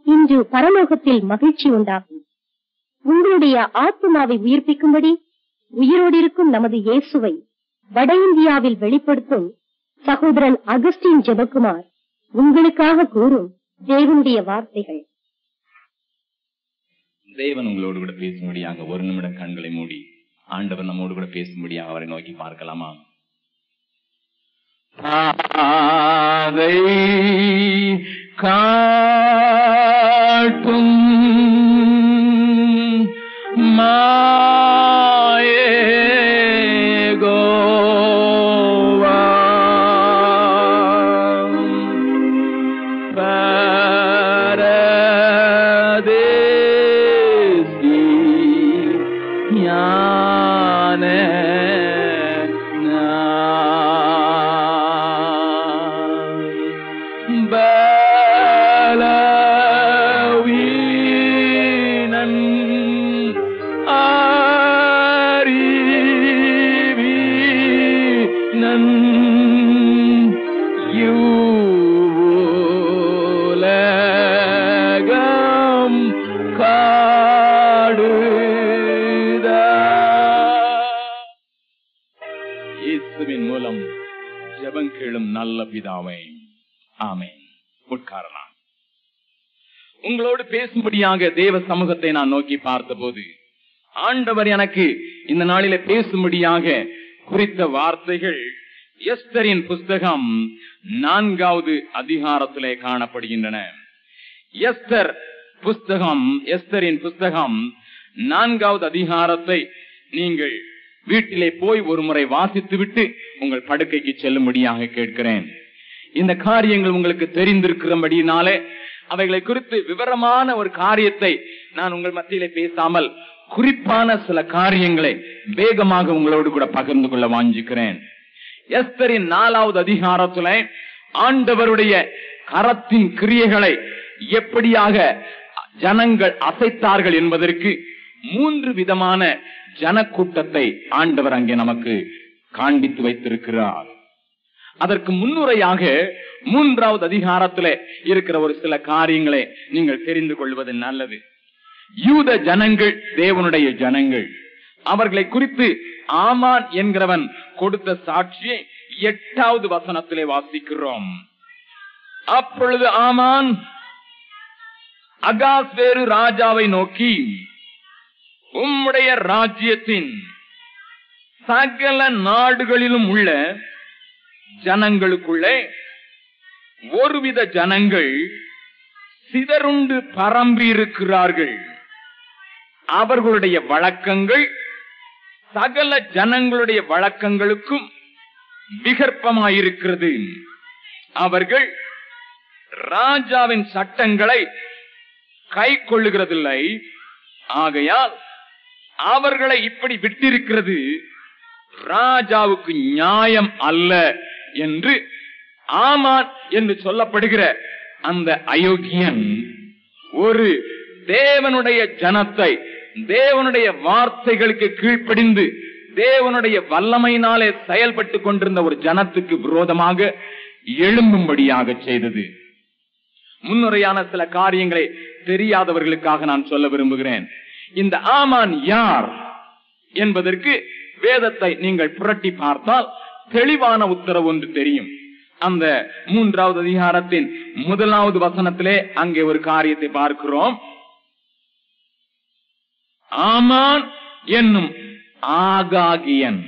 இன்று பரலோகத்தில் மகிழ்ச்சி உண்டாகும். உங்களுடைய ஆத்மாவை உயிர்ப்பிக்கும்படி உயிரோடு இருக்கும் நமது இயேசுவை வட இந்தியாவில் வெளிப்படுத்தும் சகோதரன் அகஸ்டின் ஜெபக்குமார் உங்களுக்காக கூறும் தேவனுடைய வார்த்தைகள். தேவன் உங்களோடு கூட பேசும்படியாக ஒரு நிமிடம் கண்களை மூடி ஆண்டவர் நம்மோடு கூட பேசும்படியாக அவரை நோக்கி பார்க்கலாமா? பாதை காட்டும் நல்ல பிதாவே, ஆமென். உட்காரலாம். உங்களோடு பேசும்படியாக தேவ சமூகத்தை நான் நோக்கி பார்த்தபோது ஆண்டவர் எனக்கு இந்த நாளில பேசும்படியாக குறித்த வார்த்தைகள் எஸ்தரின் புஸ்தகம் 4வது அதிகாரத்திலே காணப்படுகின்றன. எஸ்தரின் புஸ்தகம் 4வது அதிகாரத்தை நீங்கள் வீட்டிலே போய் ஒரு முறை வாசித்துவிட்டு உங்கள் படுக்கைக்கு செல்லும்படியாக கேட்கிறேன். இந்த காரியங்கள் உங்களுக்கு தெரிந்திருக்கிறபடினாலே அவைகளை குறித்து விவரமான ஒரு காரியத்தை நான் உங்கள் மத்தியிலே பேசாமல் குறிப்பான சில காரியங்களை வேகமாக உங்களோடு கூட பகிர்ந்து கொள்ள வாஞ்சிக்கிறேன். எஸ்தரின் 4வது அதிகாரத்துல ஆண்டவருடைய கரத்தின் கிரியைகளை எப்படியாக ஜனங்கள் அசைத்தார்கள் என்பதற்கு 3 விதமான ஜனக்கூட்டத்தை ஆண்டவர் அங்கே நமக்கு காண்பித்து வைத்திருக்கிறார். அதற்கு முன்னுரையாக 3வது அதிகாரத்திலே இருக்கிற ஒரு சில காரியங்களை நீங்கள் தெரிந்து கொள்வது நல்லது. யூத ஜனங்கள் தேவனுடைய ஜனங்கள். அவர்களை குறித்து ஆமான் என்கிறவன் கொடுத்த சாட்சியை 8வது வசனத்திலே வாசிக்கிறோம். அப்பொழுது ஆமான் அகாஸ்வேரு ராஜாவை நோக்கி, உம்முடைய ராஜ்யத்தின் சகல நாடுகளிலும் உள்ள ஜனங்களுக்குள்ளே ஒருவித ஜனங்கள் சிதறுண்டு பரம்பி இருக்கிறார்கள். அவர்களுடைய வழக்கங்கள் சகல ஜனங்களுடைய வழக்கங்களுக்கும் விகற்பமாயிருக்கிறது. அவர்கள் ராஜாவின் சட்டங்களை கை கொள்ளுகிறதில்லை. ஆகையால் அவர்களை இப்படி விட்டிருக்கிறது ராஜாவுக்கு நியாயம் அல்ல என்று ஆமான் என்று சொல்லப்படுகிற அந்த அயோக்கியன் ஒரு தேவனுடைய ஜனத்தை தேவனுடைய வார்த்தைகளுக்கு கீழ்ப்படிந்து தேவனுடைய வல்லமையினாலே செயல்பட்டு கொண்டிருந்த ஒரு ஜனத்துக்கு விரோதமாக எழும்பும்படியாக செய்தது. முன்னுரையான சில காரியங்களை தெரியாதவர்களுக்காக நான் சொல்ல விரும்புகிறேன். இந்த ஆமான் யார் என்பதற்கு வேதத்தை நீங்கள் புரட்டி பார்த்தால் தெளிவான உத்தரவு ஒன்று தெரியும். அந்த 3வது அதிகாரத்தின் 1வது வசனத்திலே அங்கே ஒரு காரியத்தை பார்க்கிறோம். ஆமான் என்னும் ஆகாகியன்.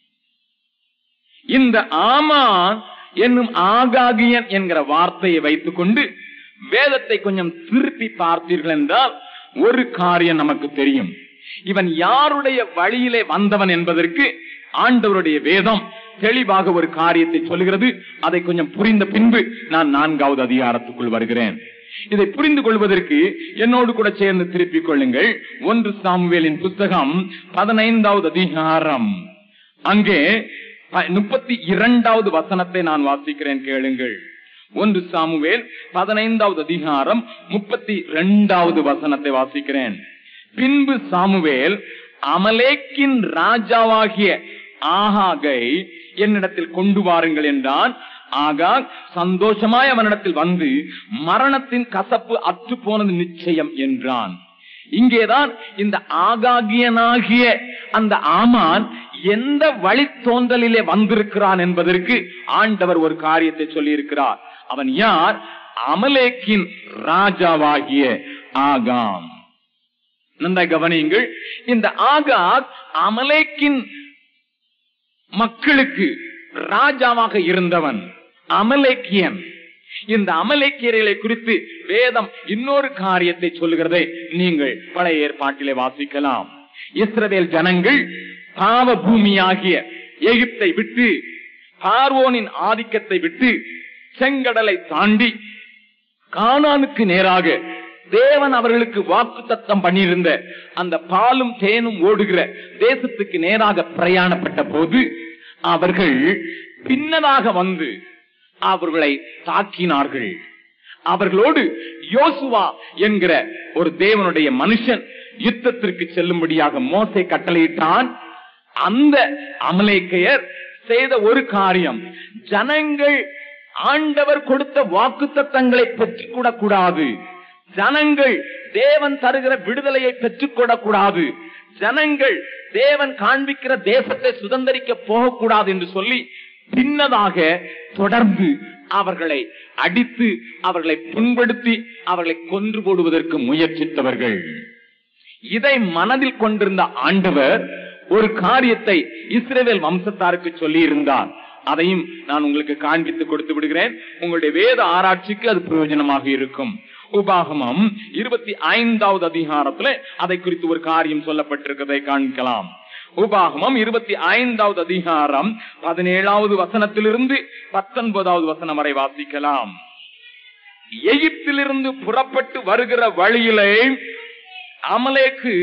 இந்த ஆமான் என்னும் ஆகாகியன் என்கிற வார்த்தையை வைத்துக் கொண்டு வேதத்தை கொஞ்சம் திருப்பி பார்த்தீர்கள் என்றால் ஒரு காரியம் நமக்கு தெரியும். இவன் யாருடைய வழியிலே வந்தவன் என்பதற்கு ஆண்டவருடைய வேதம் தெளிவாக ஒரு காரியத்தை சொல்கிறது. அதை கொஞ்சம் புரிந்த பின்பு நான் 4வது அதிகாரத்துக்குள் வருகிறேன். இதை புரிந்து கொள்வதற்கு என்னோடு கூட சேர்ந்து திருப்பிக் கொள்ளுங்கள். 1 சாமுவேலின் புஸ்தகம் 15வது அதிகாரம் அங்கே 32வது வசனத்தை நான் வாசிக்கிறேன், கேளுங்கள். 1 சாமுவேல் 15வது அதிகாரம் 32வது வசனத்தை வாசிக்கிறேன். பின்பு சாமுவேல் அமலேக்கின் ராஜாவாகிய ஆகாகை என்னிடத்தில் கொண்டு வாருங்கள் என்றான். ஆகாக் சந்தோஷமாய் அவனிடத்தில் வந்து மரணத்தின் கசப்பு அற்று போனது நிச்சயம் என்றான். இங்கேதான் இந்த ஆகாகியனாகிய அந்த ஆமான் எந்த வழித்தோன்றலிலே வந்திருக்கிறான் என்பதற்கு ஆண்டவர் ஒரு காரியத்தை சொல்லி இருக்கிறார். அவன் யார்? அமலேக்கின் ராஜாவாகிய ஆகாம். நன்றாய் கவனியுங்கள். இந்த ஆகாக் அமலேக்கின் மக்களுக்கு ராஜாவாக இருந்தவன், அமலேக்கியன். இந்த அமலேக்கியர்களை குறித்து வேதம் இன்னொரு காரியத்தை சொல்லுகிறதை நீங்கள் பழைய ஏற்பாட்டிலே வாசிக்கலாம். இஸ்ரவேல் ஜனங்கள் பாவ பூமியாகிய எகிப்தை விட்டு, பார்வோனின் ஆதிக்கத்தை விட்டு, செங்கடலை தாண்டி கானானுக்கு நேராக தேவன் அவர்களுக்கு வாக்குத்தத்தம் பண்ணியிருந்த அந்த பாலும் தேனும் ஓடுகிற தேசத்துக்கு நேராக பிரயாணப்பட்ட போது அவர்கள் பின்னதாக வந்து அவர்களை தாக்கினார்கள். அவர்களோடு யோசுவா என்கிற ஒரு தேவனுடைய மனுஷன் யுத்தத்திற்கு செல்லும்படியாக மோசே கட்டளையிட்டான். அந்த அமலேக்கையர் செய்த ஒரு காரியம், ஜனங்கள் ஆண்டவர் கொடுத்த வாக்குத்தத்தங்களை பெற்றுக்கூடக் கூடாது, ஜனங்கள் தேவன் தருகிற விடுதலையை பெற்றுக்கொள்ளக் கூடாது, ஜனங்கள் தேவன் காண்பிக்கிற தேசத்தை சுதந்திரிக்க போகக்கூடாது என்று சொல்லி பின்னதாக தொடர்ந்து அவர்களை அடித்து, அவர்களை புண்படுத்தி, அவர்களை கொன்று போடுவதற்கு முயற்சித்தவர்கள். இதை மனதில் கொண்டிருந்த ஆண்டவர் ஒரு காரியத்தை இஸ்ரவேல் வம்சத்தாருக்கு சொல்லி இருந்தார். அதையும் நான் உங்களுக்கு காண்பித்து கொடுத்து விடுகிறேன். உங்களுடைய வேத ஆராய்ச்சிக்கு அது பிரயோஜனமாக இருக்கும். உபாகமம் 25வது அதிகாரத்துல அதை குறித்து ஒரு காரியம் சொல்லப்பட்டிருக்கிறதை காண்பிக்கலாம். உபாகமம் 25வது அதிகாரம் 17வது வசனத்திலிருந்து 19வது வசனம் வரை வாசிக்கலாம். எகிப்திலிருந்து புறப்பட்டு வருகிற வழியிலே அமலேக்கு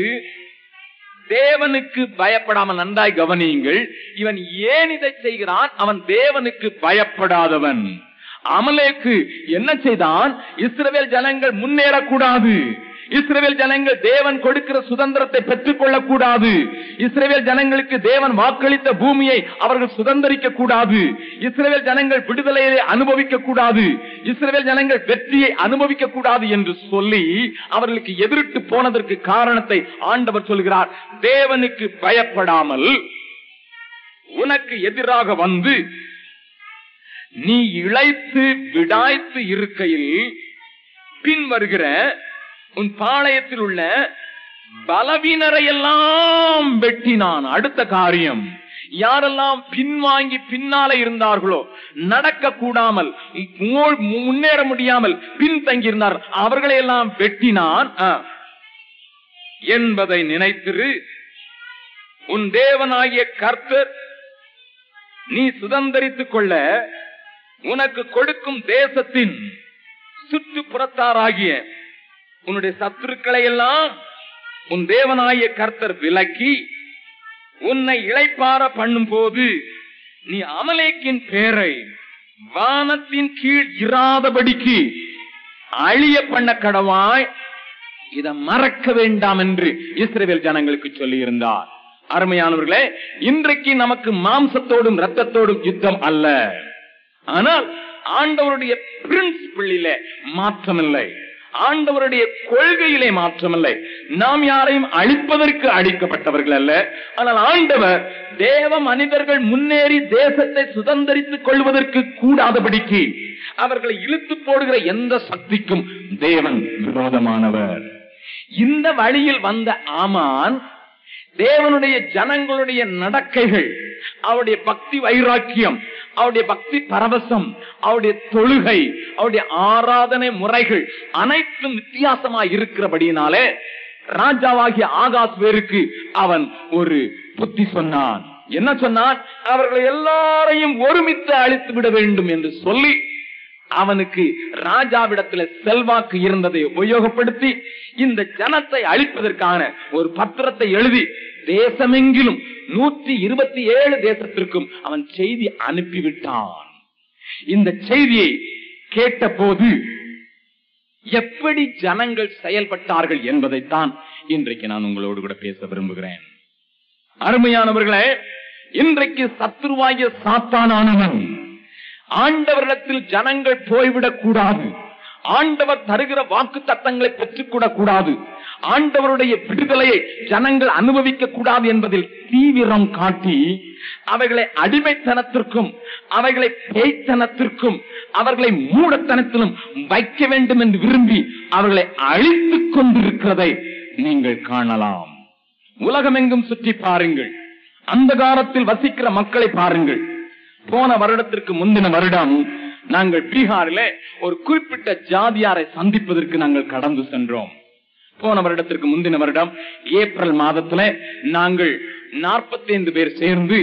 தேவனுக்கு பயப்படாமல், நன்றாய் கவனியுங்கள், இவன் ஏன் இதை செய்கிறான்? அவன் தேவனுக்கு பயப்படாதவன். அமலேக்கு என்ன செய்தான்? இஸ்ரவேல் ஜனங்கள் முன்னேறக்கூடாது, இஸ்ரவேல் ஜனங்கள் தேவன் கொடுக்கிற சுதந்திரத்தை பெற்றுக் கொள்ளக்கூடாது, இஸ்ரவேல் ஜனங்களுக்கு தேவன் வாக்களித்த பூமியை அவர்கள் சுதந்திரிக்க கூடாது, இஸ்ரவேல் ஜனங்கள் விடுதலையை அனுபவிக்க கூடாது, இஸ்ரவேல் ஜனங்கள் வெற்றியை அனுபவிக்க கூடாது என்று சொல்லி அவர்களுக்கு எதிரிட்டு போனதற்கு காரணத்தை ஆண்டவர் சொல்கிறார். தேவனுக்கு பயப்படாமல் உனக்கு எதிராக வந்து நீ இளைத்து விடாய்த்து இருக்கையில் பின் வருகிற உன் பாளையத்தில் உள்ள பலவீனரை எல்லாம் வெட்டினான். அடுத்த காரியம், யாரெல்லாம் பின்வாங்கி பின்னாலே இருந்தார்களோ, நடக்க கூடாமல், முன்னேற முடியாமல் பின்தங்கியிருந்தார், அவர்களை எல்லாம் வெட்டினான் என்பதை நினைத்திரு. உன் தேவனாகிய கர்த்தர் நீ சுதந்திரித்துக் கொள்ள உனக்கு கொடுக்கும் தேசத்தின் சுற்றுப்புறத்தாராகிய உன்னுடைய சத்துருக்களை எல்லாம் உன் தேவனாகிய கர்த்தர் விலக்கி உன்னை இளைப்பார பண்ணும் போது நீ அமலேக்கின் பேரை வானத்தின் கீழ் இராதபடிக்கு அழிய பண்ண கடவாய், இதை மறக்க வேண்டாம் என்று இஸ்ரவேல் ஜனங்களுக்கு சொல்லி இருந்தார். அருமையானவர்களே, இன்றைக்கு நமக்கு மாம்சத்தோடும் இரத்தத்தோடும் யுத்தம் அல்ல, ஆனால் ஆண்டவருடைய பிரின்சிபிளிலே மாற்றமில்லை, ஆண்டவருடைய கொள்கையிலே மாற்றமில்லை. நாம் யாரையும் அழிப்பதற்கு அழிக்கப்பட்டவர்கள் அல்ல, ஆனால் ஆண்டவர் தேவ மனிதர்கள் முன்னேறி தேசத்தை சுதந்திரித்துக் கொள்வதற்கு கூடாதபடிக்கு அவர்களை இழுத்து போடுகிற எந்த சக்திக்கும் தேவன் விரோதமானவர். இந்த வழியில் வந்த ஆமான் தேவனுடைய ஜனங்களுடைய நடக்கைகள், அவருடைய பக்தி வைராக்கியம், அவருடைய பக்தி பரவசம், அவருடைய தொழுகை, அவருடைய ஆராதனை முறைகள் அனைத்தும் வித்தியாசமாய் இருக்கிறபடியினாலே ராஜாவாகிய ஆகாஸ்வேருக்கு அவன் ஒரு புத்தி சொன்னான். என்ன சொன்னான்? அவர்களை எல்லாரையும் ஒருமித்து அழித்து விட வேண்டும் என்று சொல்லி அவனுக்கு ராஜாவிடத்தில் செல்வாக்கு இருந்ததை உபயோகப்படுத்தி இந்த ஜனத்தை அழிப்பதற்கான ஒரு பத்திரத்தை எழுதி தேசமெங்கிலும் 127 தேசத்திற்கும் அவன் செய்தி அனுப்பிவிட்டான். இந்த செய்தியை கேட்ட போது எப்படி ஜனங்கள் செயல்பட்டார்கள் என்பதைத்தான் இன்றைக்கு நான் உங்களோடு கூட பேச விரும்புகிறேன். அருமையானவர்களே, இன்றைக்கு சத்துருவாகிய சாத்தானானவன் ஆண்டவரிடத்தில் ஜனங்கள் போய்விடக் கூடாது. ஆண்டவர் தருகிற வாக்கு தத்தங்களை பெற்றுக்கூடக் கூடாது. ஆண்டவருடைய விடுதலையை ஜனங்கள் அனுபவிக்க கூடாது என்பதில் தீவிரம் காட்டி அவைகளை அடிமைத்தனத்திற்கும் அவைகளை பேய்த்தனத்திற்கும் அவர்களை மூடத்தனத்திலும் வைக்க வேண்டும் என்று விரும்பி அவர்களை அழித்துக் கொண்டிருக்கிறதை நீங்கள் காணலாம். உலகமெங்கும் சுற்றி பாருங்கள். அந்த காலத்தில் வசிக்கிற மக்களை பாருங்கள். போன வருடத்திற்கு முந்தின வருடம் நாங்கள் பீகாரிலே ஒரு குறிப்பிட்ட ஜாதியாரை சந்திப்பதற்கு நாங்கள் கடந்து சென்றோம். போன வருடத்திற்கு முந்தின வருடம் ஏப்ரல் மாதத்திலே நாங்கள் 45 பேர் சேர்ந்து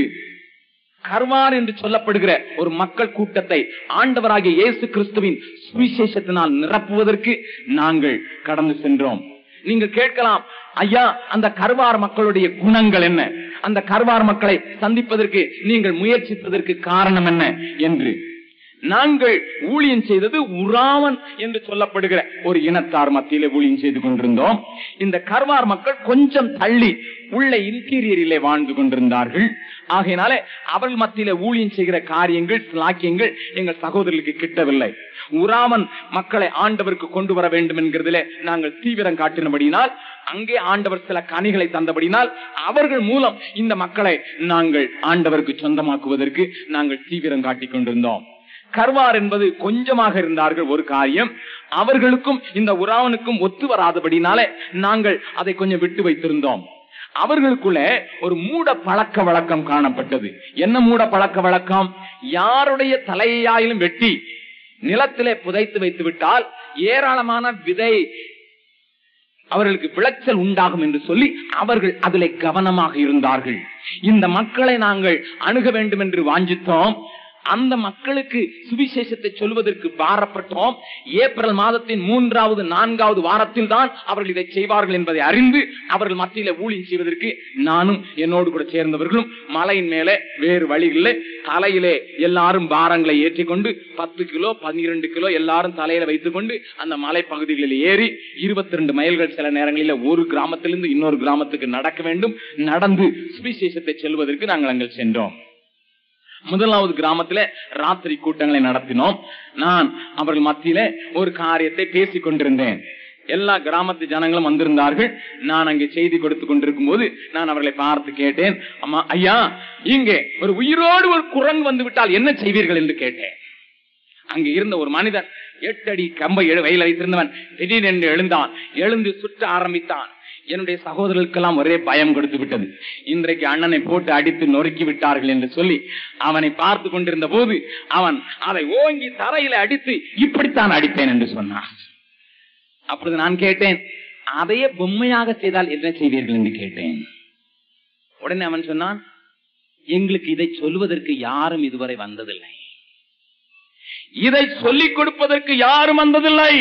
கர்வார் என்று சொல்லப்படுகிற ஒரு மக்கள் கூட்டத்தை ஆண்டவராகிய இயேசு கிறிஸ்துவின் சுவிசேஷத்தினால் நிரப்புவதற்கு நாங்கள் கடந்து சென்றோம். நீங்கள் கேட்கலாம், ஐயா அந்த கர்வார் மக்களுடைய குணங்கள் என்ன, அந்த கர்வார் மக்களை சந்திப்பதற்கு நீங்கள் முயற்சிப்பதற்கு காரணம் என்ன என்று. நாங்கள் ஊழியம் செய்தது உராவன் என்று சொல்லப்படுகிற ஒரு இனத்தார் மத்தியிலே ஊழியம் செய்து கொண்டிருந்தோம். இந்த கர்வார் மக்கள் கொஞ்சம் தள்ளி உள்ள இன்டீரியரிலே வாழ்ந்து கொண்டிருந்தார்கள். ஆகையினாலே அவர்கள் மத்தியிலே ஊழியம் செய்கிற காரியங்கள் சாக்கியங்கள் எங்கள் சகோதரர்களுக்கு கிட்டவில்லை. உராவன் மக்களை ஆண்டவருக்கு கொண்டு வர வேண்டும் என்கிறதிலே நாங்கள் தீவிரம் காட்டினபடினால், அங்கே ஆண்டவர் சில கனிகளை தந்தபடினால் அவர்கள் மூலம் இந்த மக்களை நாங்கள் ஆண்டவருக்கு சொந்தமாக்குவதற்கு நாங்கள் தீவிரம் காட்டிக் கொண்டிருந்தோம். கர்வார் என்பது கொஞ்சமாக இருந்தார்கள். ஒரு காரியம் அவர்களுக்கும் இந்த உராவனுக்கும் ஒத்து வராதபடினாலே நாங்கள் அதை கொஞ்சம் விட்டு வைத்திருந்தோம். அவர்களுக்குள்ள ஒரு மூட பழக்க வழக்கம் காணப்பட்டது. என்ன மூட பழக்க வழக்கம்? யாருடைய தலையாயிலும் வெட்டி நிலத்திலே புதைத்து வைத்து விட்டால் ஏராளமான விதை அவர்களுக்கு விளைச்சல் உண்டாகும் என்று சொல்லி அவர்கள் அதிலே கவனமாக இருந்தார்கள். இந்த மக்களை நாங்கள் அணுக வேண்டும் என்று வாஞ்சித்தோம். அந்த மக்களுக்கு சுவிசேஷத்தை சொல்வதற்கு பாரப்பட்டோம். ஏப்ரல் மாதத்தின் 3வது 4வது வாரத்தில் தான் அவர்கள் இதை செய்வார்கள் என்பதை அறிந்து அவர்கள் மத்தியில ஊழியம் செய்வதற்கு நானும் என்னோடு கூட சேர்ந்தவர்களும் மலையின் மேலே வேறு வழிகளிலே தலையிலே எல்லாரும் பாரங்களை ஏற்றிக்கொண்டு 10 கிலோ 12 கிலோ எல்லாரும் தலையில வைத்துக் கொண்டு அந்த மலை பகுதிகளில் ஏறி 22 மைல்கள் சில நேரங்களில் ஒரு கிராமத்திலிருந்து இன்னொரு கிராமத்துக்கு நடக்க வேண்டும். நடந்து சுவிசேஷத்தை செல்வதற்கு நாங்கள் அங்கே சென்றோம். முதலாவது கிராமத்திலே ராத்திரி கூட்டங்களை நடத்தினோம். நான் அவர்கள் மத்தியிலே ஒரு காரியத்தை பேசிக் கொண்டிருந்தேன். எல்லா கிராமத்து ஜனங்களும் வந்திருந்தார்கள். நான் அங்கே செய்தி கொடுத்துக் கொண்டிருக்கும் போது நான் அவர்களை பார்த்து கேட்டேன், அம்மா ஐயா இங்கே ஒரு உயிரோடு ஒரு குரங்கு வந்து விட்டால் என்ன செய்வீர்கள் என்று கேட்டேன். அங்கே இருந்த ஒரு மனிதன் 8 அடி கம்பை வயல வைத்திருந்தவன் திடீரென்று எழுந்தான். எழுந்து சுற்ற ஆரம்பித்தான். என்னுடைய சகோதரர்களுக்கெல்லாம் ஒரே பயம் கொடுத்து விட்டது. இன்றைக்கு அண்ணனை போட்டு அடித்து நொறுக்கி விட்டார்கள் என்று சொல்லி அவனை பார்த்து கொண்டிருந்த போது அவன் அதை ஓங்கி தரையில அடித்து இப்படித்தான் அடித்தேன் என்று சொன்னான். அப்பொழுது நான் கேட்டேன், அதையே பொம்மையாக செய்தால் என்ன செய்வீர்கள் என்று கேட்டேன். உடனே அவன் சொன்னான், எங்களுக்கு இதை சொல்வதற்கு யாரும் இதுவரை வந்ததில்லை, இதை சொல்லிக் கொடுப்பதற்கு யாரும் வந்ததில்லை.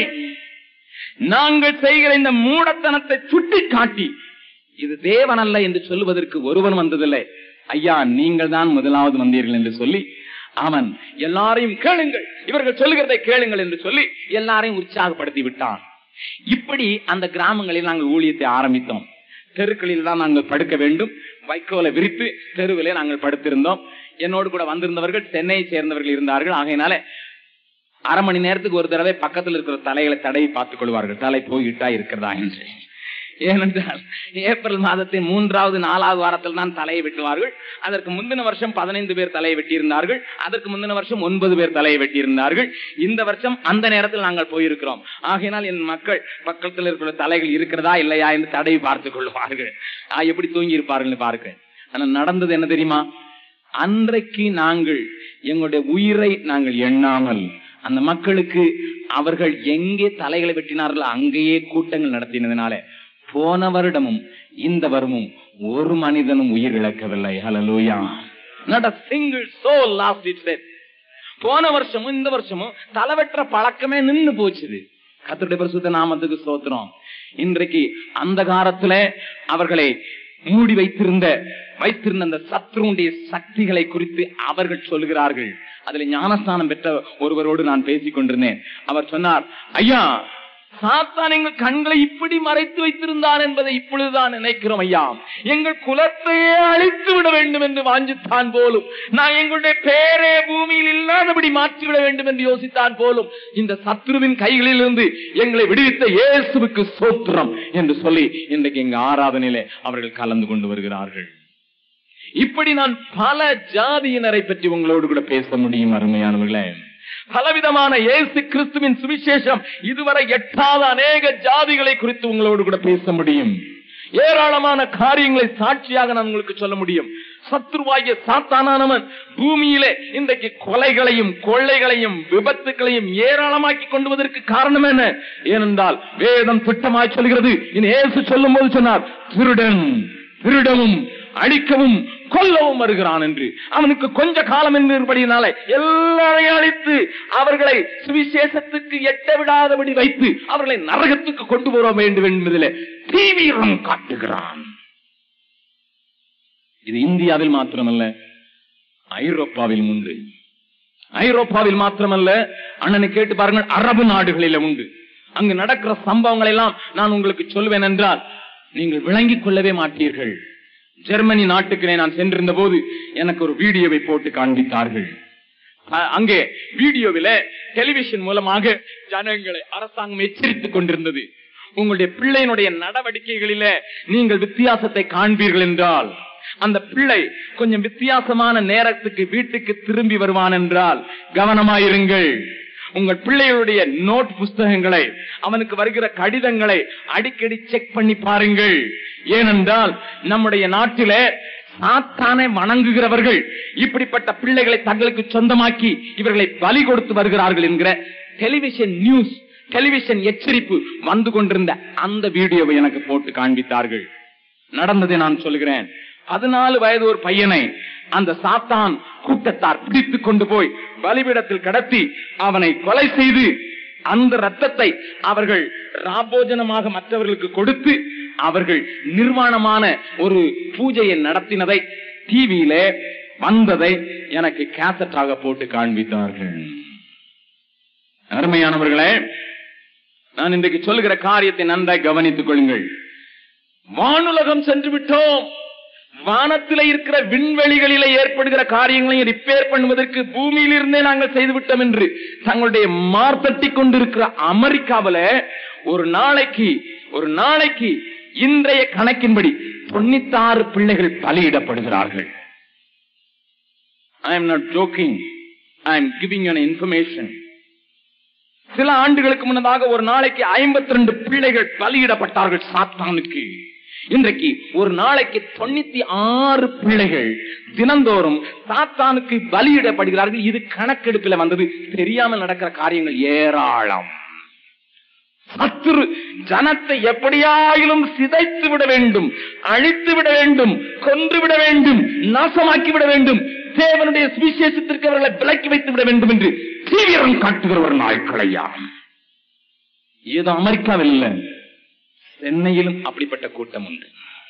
நாங்கள் செய்கிற இந்த மூடத்தனத்தை சுட்டி காட்டி இது தேவன் அல்ல என்று சொல்லுவதற்கு ஒருவன் வந்ததில்லை. ஐயா நீங்கள் தான் முதலாவது வந்தீர்கள் என்று சொல்லி அவன் எல்லாரையும் கேளுங்கள், இவர்கள் சொல்லுகிறதை கேளுங்கள் என்று சொல்லி எல்லாரையும் உற்சாகப்படுத்தி விட்டான். இப்படி அந்த கிராமங்களில் நாங்கள் ஊழியத்தை ஆரம்பித்தோம். தெருக்களில் தான் நாங்கள் படுக்க வேண்டும். வைக்கோலை விரித்து தெருவிலே நாங்கள் படுத்திருந்தோம். என்னோடு கூட வந்திருந்தவர்கள் சென்னையை சேர்ந்தவர்கள் இருந்தார்கள். ஆகையினால அரை மணி நேரத்துக்கு ஒரு தடவை பக்கத்தில் இருக்கிற தலைகளை தடவி பார்த்துக் கொள்வார்கள், தலை போயிட்டா இருக்கிறதா என்று. ஏனென்றால் ஏப்ரல் மாதத்தின் 3வது 4வது வாரத்தில் தான் தலையை வெட்டுவார்கள். அதற்கு முந்தின வருஷம் 15 பேர் தலையை வெட்டியிருந்தார்கள். அதற்கு முந்தின வருஷம் 9 பேர் தலையை வெட்டியிருந்தார்கள். இந்த வருஷம் அந்த நேரத்தில் நாங்கள் போயிருக்கிறோம். ஆகையினால் என் மக்கள் பக்கத்தில் இருக்கிற தலைகள் இருக்கிறதா இல்லையா என்று தடவி பார்த்துக் கொள்வார்கள். எப்படி தூங்கி இருப்பார்கள் பாருங்கள். ஆனால் நடந்தது என்ன தெரியுமா? அன்றைக்கு நாங்கள் எங்களுடைய உயிரை நாங்கள் எண்ணாமல் அந்த மக்களுக்கு அவர்கள் எங்கே தலைகளை வெட்டினார்களோ அங்கேயே கூட்டங்கள் நடத்தினதுனால போன வருடமும் இந்த வருடமும் ஒரு மனிதனும் உயிர் இழக்கவில்லை. ஹல்லேலூயா. Not a single soul lost its head. போன வருஷமும் இந்த வருஷமும் தலைவெற்ற பழக்கமே நின்று போச்சுது. கர்த்தருடைய பரிசுத்த நாமத்துக்கு ஸ்தோத்திரம். இன்றைக்கு அந்த காலத்துல அவர்களை மூடி வைத்திருந்த அந்த சத்ருடைய சக்திகளை குறித்து அவர்கள் சொல்கிறார்கள். அதுல ஞானஸ்தானம் பெற்ற ஒருவரோடு நான் பேசிக் கொண்டிருந்தேன். அவர் சொன்னார், ஐயா சாத்தான் எங்கள் கண்களை இப்படி மறைத்து வைத்திருந்தான் என்பதை இப்பொழுதுதான் நினைக்கிறோம் ஐயா. எங்கள் குலத்தையே அழித்து விட வேண்டும் என்று வாஞ்சித்தான் போலும். நான் எங்களுடைய பேரே பூமியில் இல்லாதபடி மாற்றிவிட வேண்டும் என்று யோசித்தான் போலும். இந்த சத்ருவின் கைகளில் இருந்து எங்களை விடுவித்த இயேசுவுக்கு ஸ்தோத்திரம் என்று சொல்லி இன்றைக்கு எங்க ஆராதனையிலே அவர்கள் கலந்து கொண்டு வருகிறார்கள். இப்படி நான் பல ஜாதியினரை பற்றி உங்களோடு கூட பேச முடியும் அருமையானவர்களே. பலவிதமான இயேசு கிறிஸ்துவின் சுவிசேஷம் இதுவரை எட்டாத அநேக ஜாதிகளை குறித்து உங்களோடு கூட பேச முடியும். ஏராளமான காரியங்களை சாட்சியாக நான் உங்களுக்கு சொல்ல முடியும். சத்ருவாகிய சாத்தானானவன் பூமியிலே இன்றைக்கு கொலைகளையும் கொள்ளைகளையும் விபத்துகளையும் ஏராளமாக்கி கொண்டுவதற்கு காரணம் என்ன? ஏனென்றால் வேதம் திட்டமாய் சொல்கிறது. இயேசு சொல்லும் போது சொன்னார், திருடன் திருடவும் அழிக்கவும் கொல்லவும் வருகிறான் என்று. அவனுக்கு கொஞ்ச காலம் என்படினாலே எல்லாரையும் அழித்து அவர்களை சுவிசேஷத்துக்கு எட்ட விடாதபடி வைத்து அவர்களை நரகத்துக்கு கொண்டு வர வேண்டும் என்பதிலே தீவிரம் காட்டுகிறான். இது இந்தியாவில் மாத்திரமல்ல, ஐரோப்பாவில் உண்டு. ஐரோப்பாவில் மாத்திரமல்ல, அண்ணனை கேட்டு பாருங்கள், அரபு நாடுகளில் உண்டு. அங்கு நடக்கிற சம்பவங்கள் எல்லாம் நான் உங்களுக்கு சொல்வேன் என்றால் நீங்கள் விளங்கிக் கொள்ளவே மாட்டீர்கள். ஜெர்மனி நாட்டுக்கு நான் சென்றிருந்த போது எனக்கு ஒரு வீடியோவை போட்டு காண்பித்தார்கள். அங்கே வீடியோவில டெலிவிஷன் மூலமாக ஜனங்களை அரசாங்கம் எச்சரித்துக் கொண்டிருந்தது. உங்களுடைய பிள்ளையினுடைய நடவடிக்கைகளில நீங்கள் வித்தியாசத்தை காண்பீர்கள் என்றால், அந்த பிள்ளை கொஞ்சம் வித்தியாசமான நேரத்துக்கு வீட்டுக்கு திரும்பி வருவான் என்றால் கவனமாயிருங்கள். உங்கள் பிள்ளைகளுடைய நோட் புஸ்தகங்களை, அவனுக்கு வருகிற கடிதங்களை அடிக்கடி செக் பண்ணி பாருங்கள். ஏனென்றால் நம்முடைய நாட்டிலே சாத்தானை வணங்குகிறவர்கள் இப்படிப்பட்ட பிள்ளைகளை தங்களுக்கு சொந்தமாக்கி இவர்களை பலி கொடுத்து வருகிறார்கள் என்கிற டெலிவிஷன் நியூஸ், டெலிவிஷன் எச்சரிப்பு வந்து கொண்டிருந்த அந்த வீடியோவை எனக்கு போட்டு காண்பித்தார்கள். நடந்ததை நான் சொல்கிறேன். 14 வயது ஒரு பையனை அந்த சாத்தான் கூட்டத்தார் பிடித்துக் கொண்டு போய் பலிபீடத்தில் கடத்தி அவனை கொலை செய்து அந்த ரத்தத்தை அவர்கள் ராபோஜனமாக மற்றவர்களுக்கு கொடுத்து அவர்கள் நிர்வாணமான ஒரு பூஜையை நடத்தினதை டிவியில வந்ததை எனக்கு கேசட்டாக போட்டு காண்பித்தார்கள். அருமையானவர்களே, நான் இன்றைக்கு சொல்லுகிற காரியத்தை நன்றாய் கவனித்துக் கொள்ளுங்கள். வானுலகம் சென்று விட்டோம். வானத்தில இருக்கிற விண்வெளிகளில ஏற்படுகிற காரியங்களையும் ரிப்பேர் பண்ணுவதற்கு பூமியில் இருந்தே நாங்கள் செய்துவிட்டோம் என்று தங்களுடைய மார்த்தட்டி கொண்டிருக்கிற அமெரிக்காவில ஒரு நாளைக்கு இன்றைய கணக்கின்படி 96 பிள்ளைகள் பலியிடப்படுகிறார்கள். I am not joking. I am giving you an information. சில ஆண்டுகளுக்கு முன்னதாக ஒரு நாளைக்கு 52 பிள்ளைகள் பலியிடப்பட்டார்கள் சாத்தானுக்கு. இன்றைக்கு ஒரு நாளைக்கு 96 பிள்ளைகள் தினந்தோறும் சாத்தானுக்கு பலியிடப்படுகிறார்கள். இது கணக்கெடுப்பில் வந்தது. தெரியாமல் நடக்கிற காரியங்கள் ஏராளம். சத்துரு ஜனத்தை எப்படியாயிலும் சிதைத்து விட வேண்டும், அழித்து விட வேண்டும், கொன்று விட வேண்டும், நாசமாக்கி விட வேண்டும், தேவனுடைய சுவிசேஷத்திற்கு அவர்களை விலக்கி வைத்து விட வேண்டும் என்று தீவிரம் காட்டுகிற ஒரு நாட்களையா. ஏதோ அமெரிக்காவில் இல்ல, சென்னையிலும் அப்படிப்பட்ட கூட்டம் உண்டு.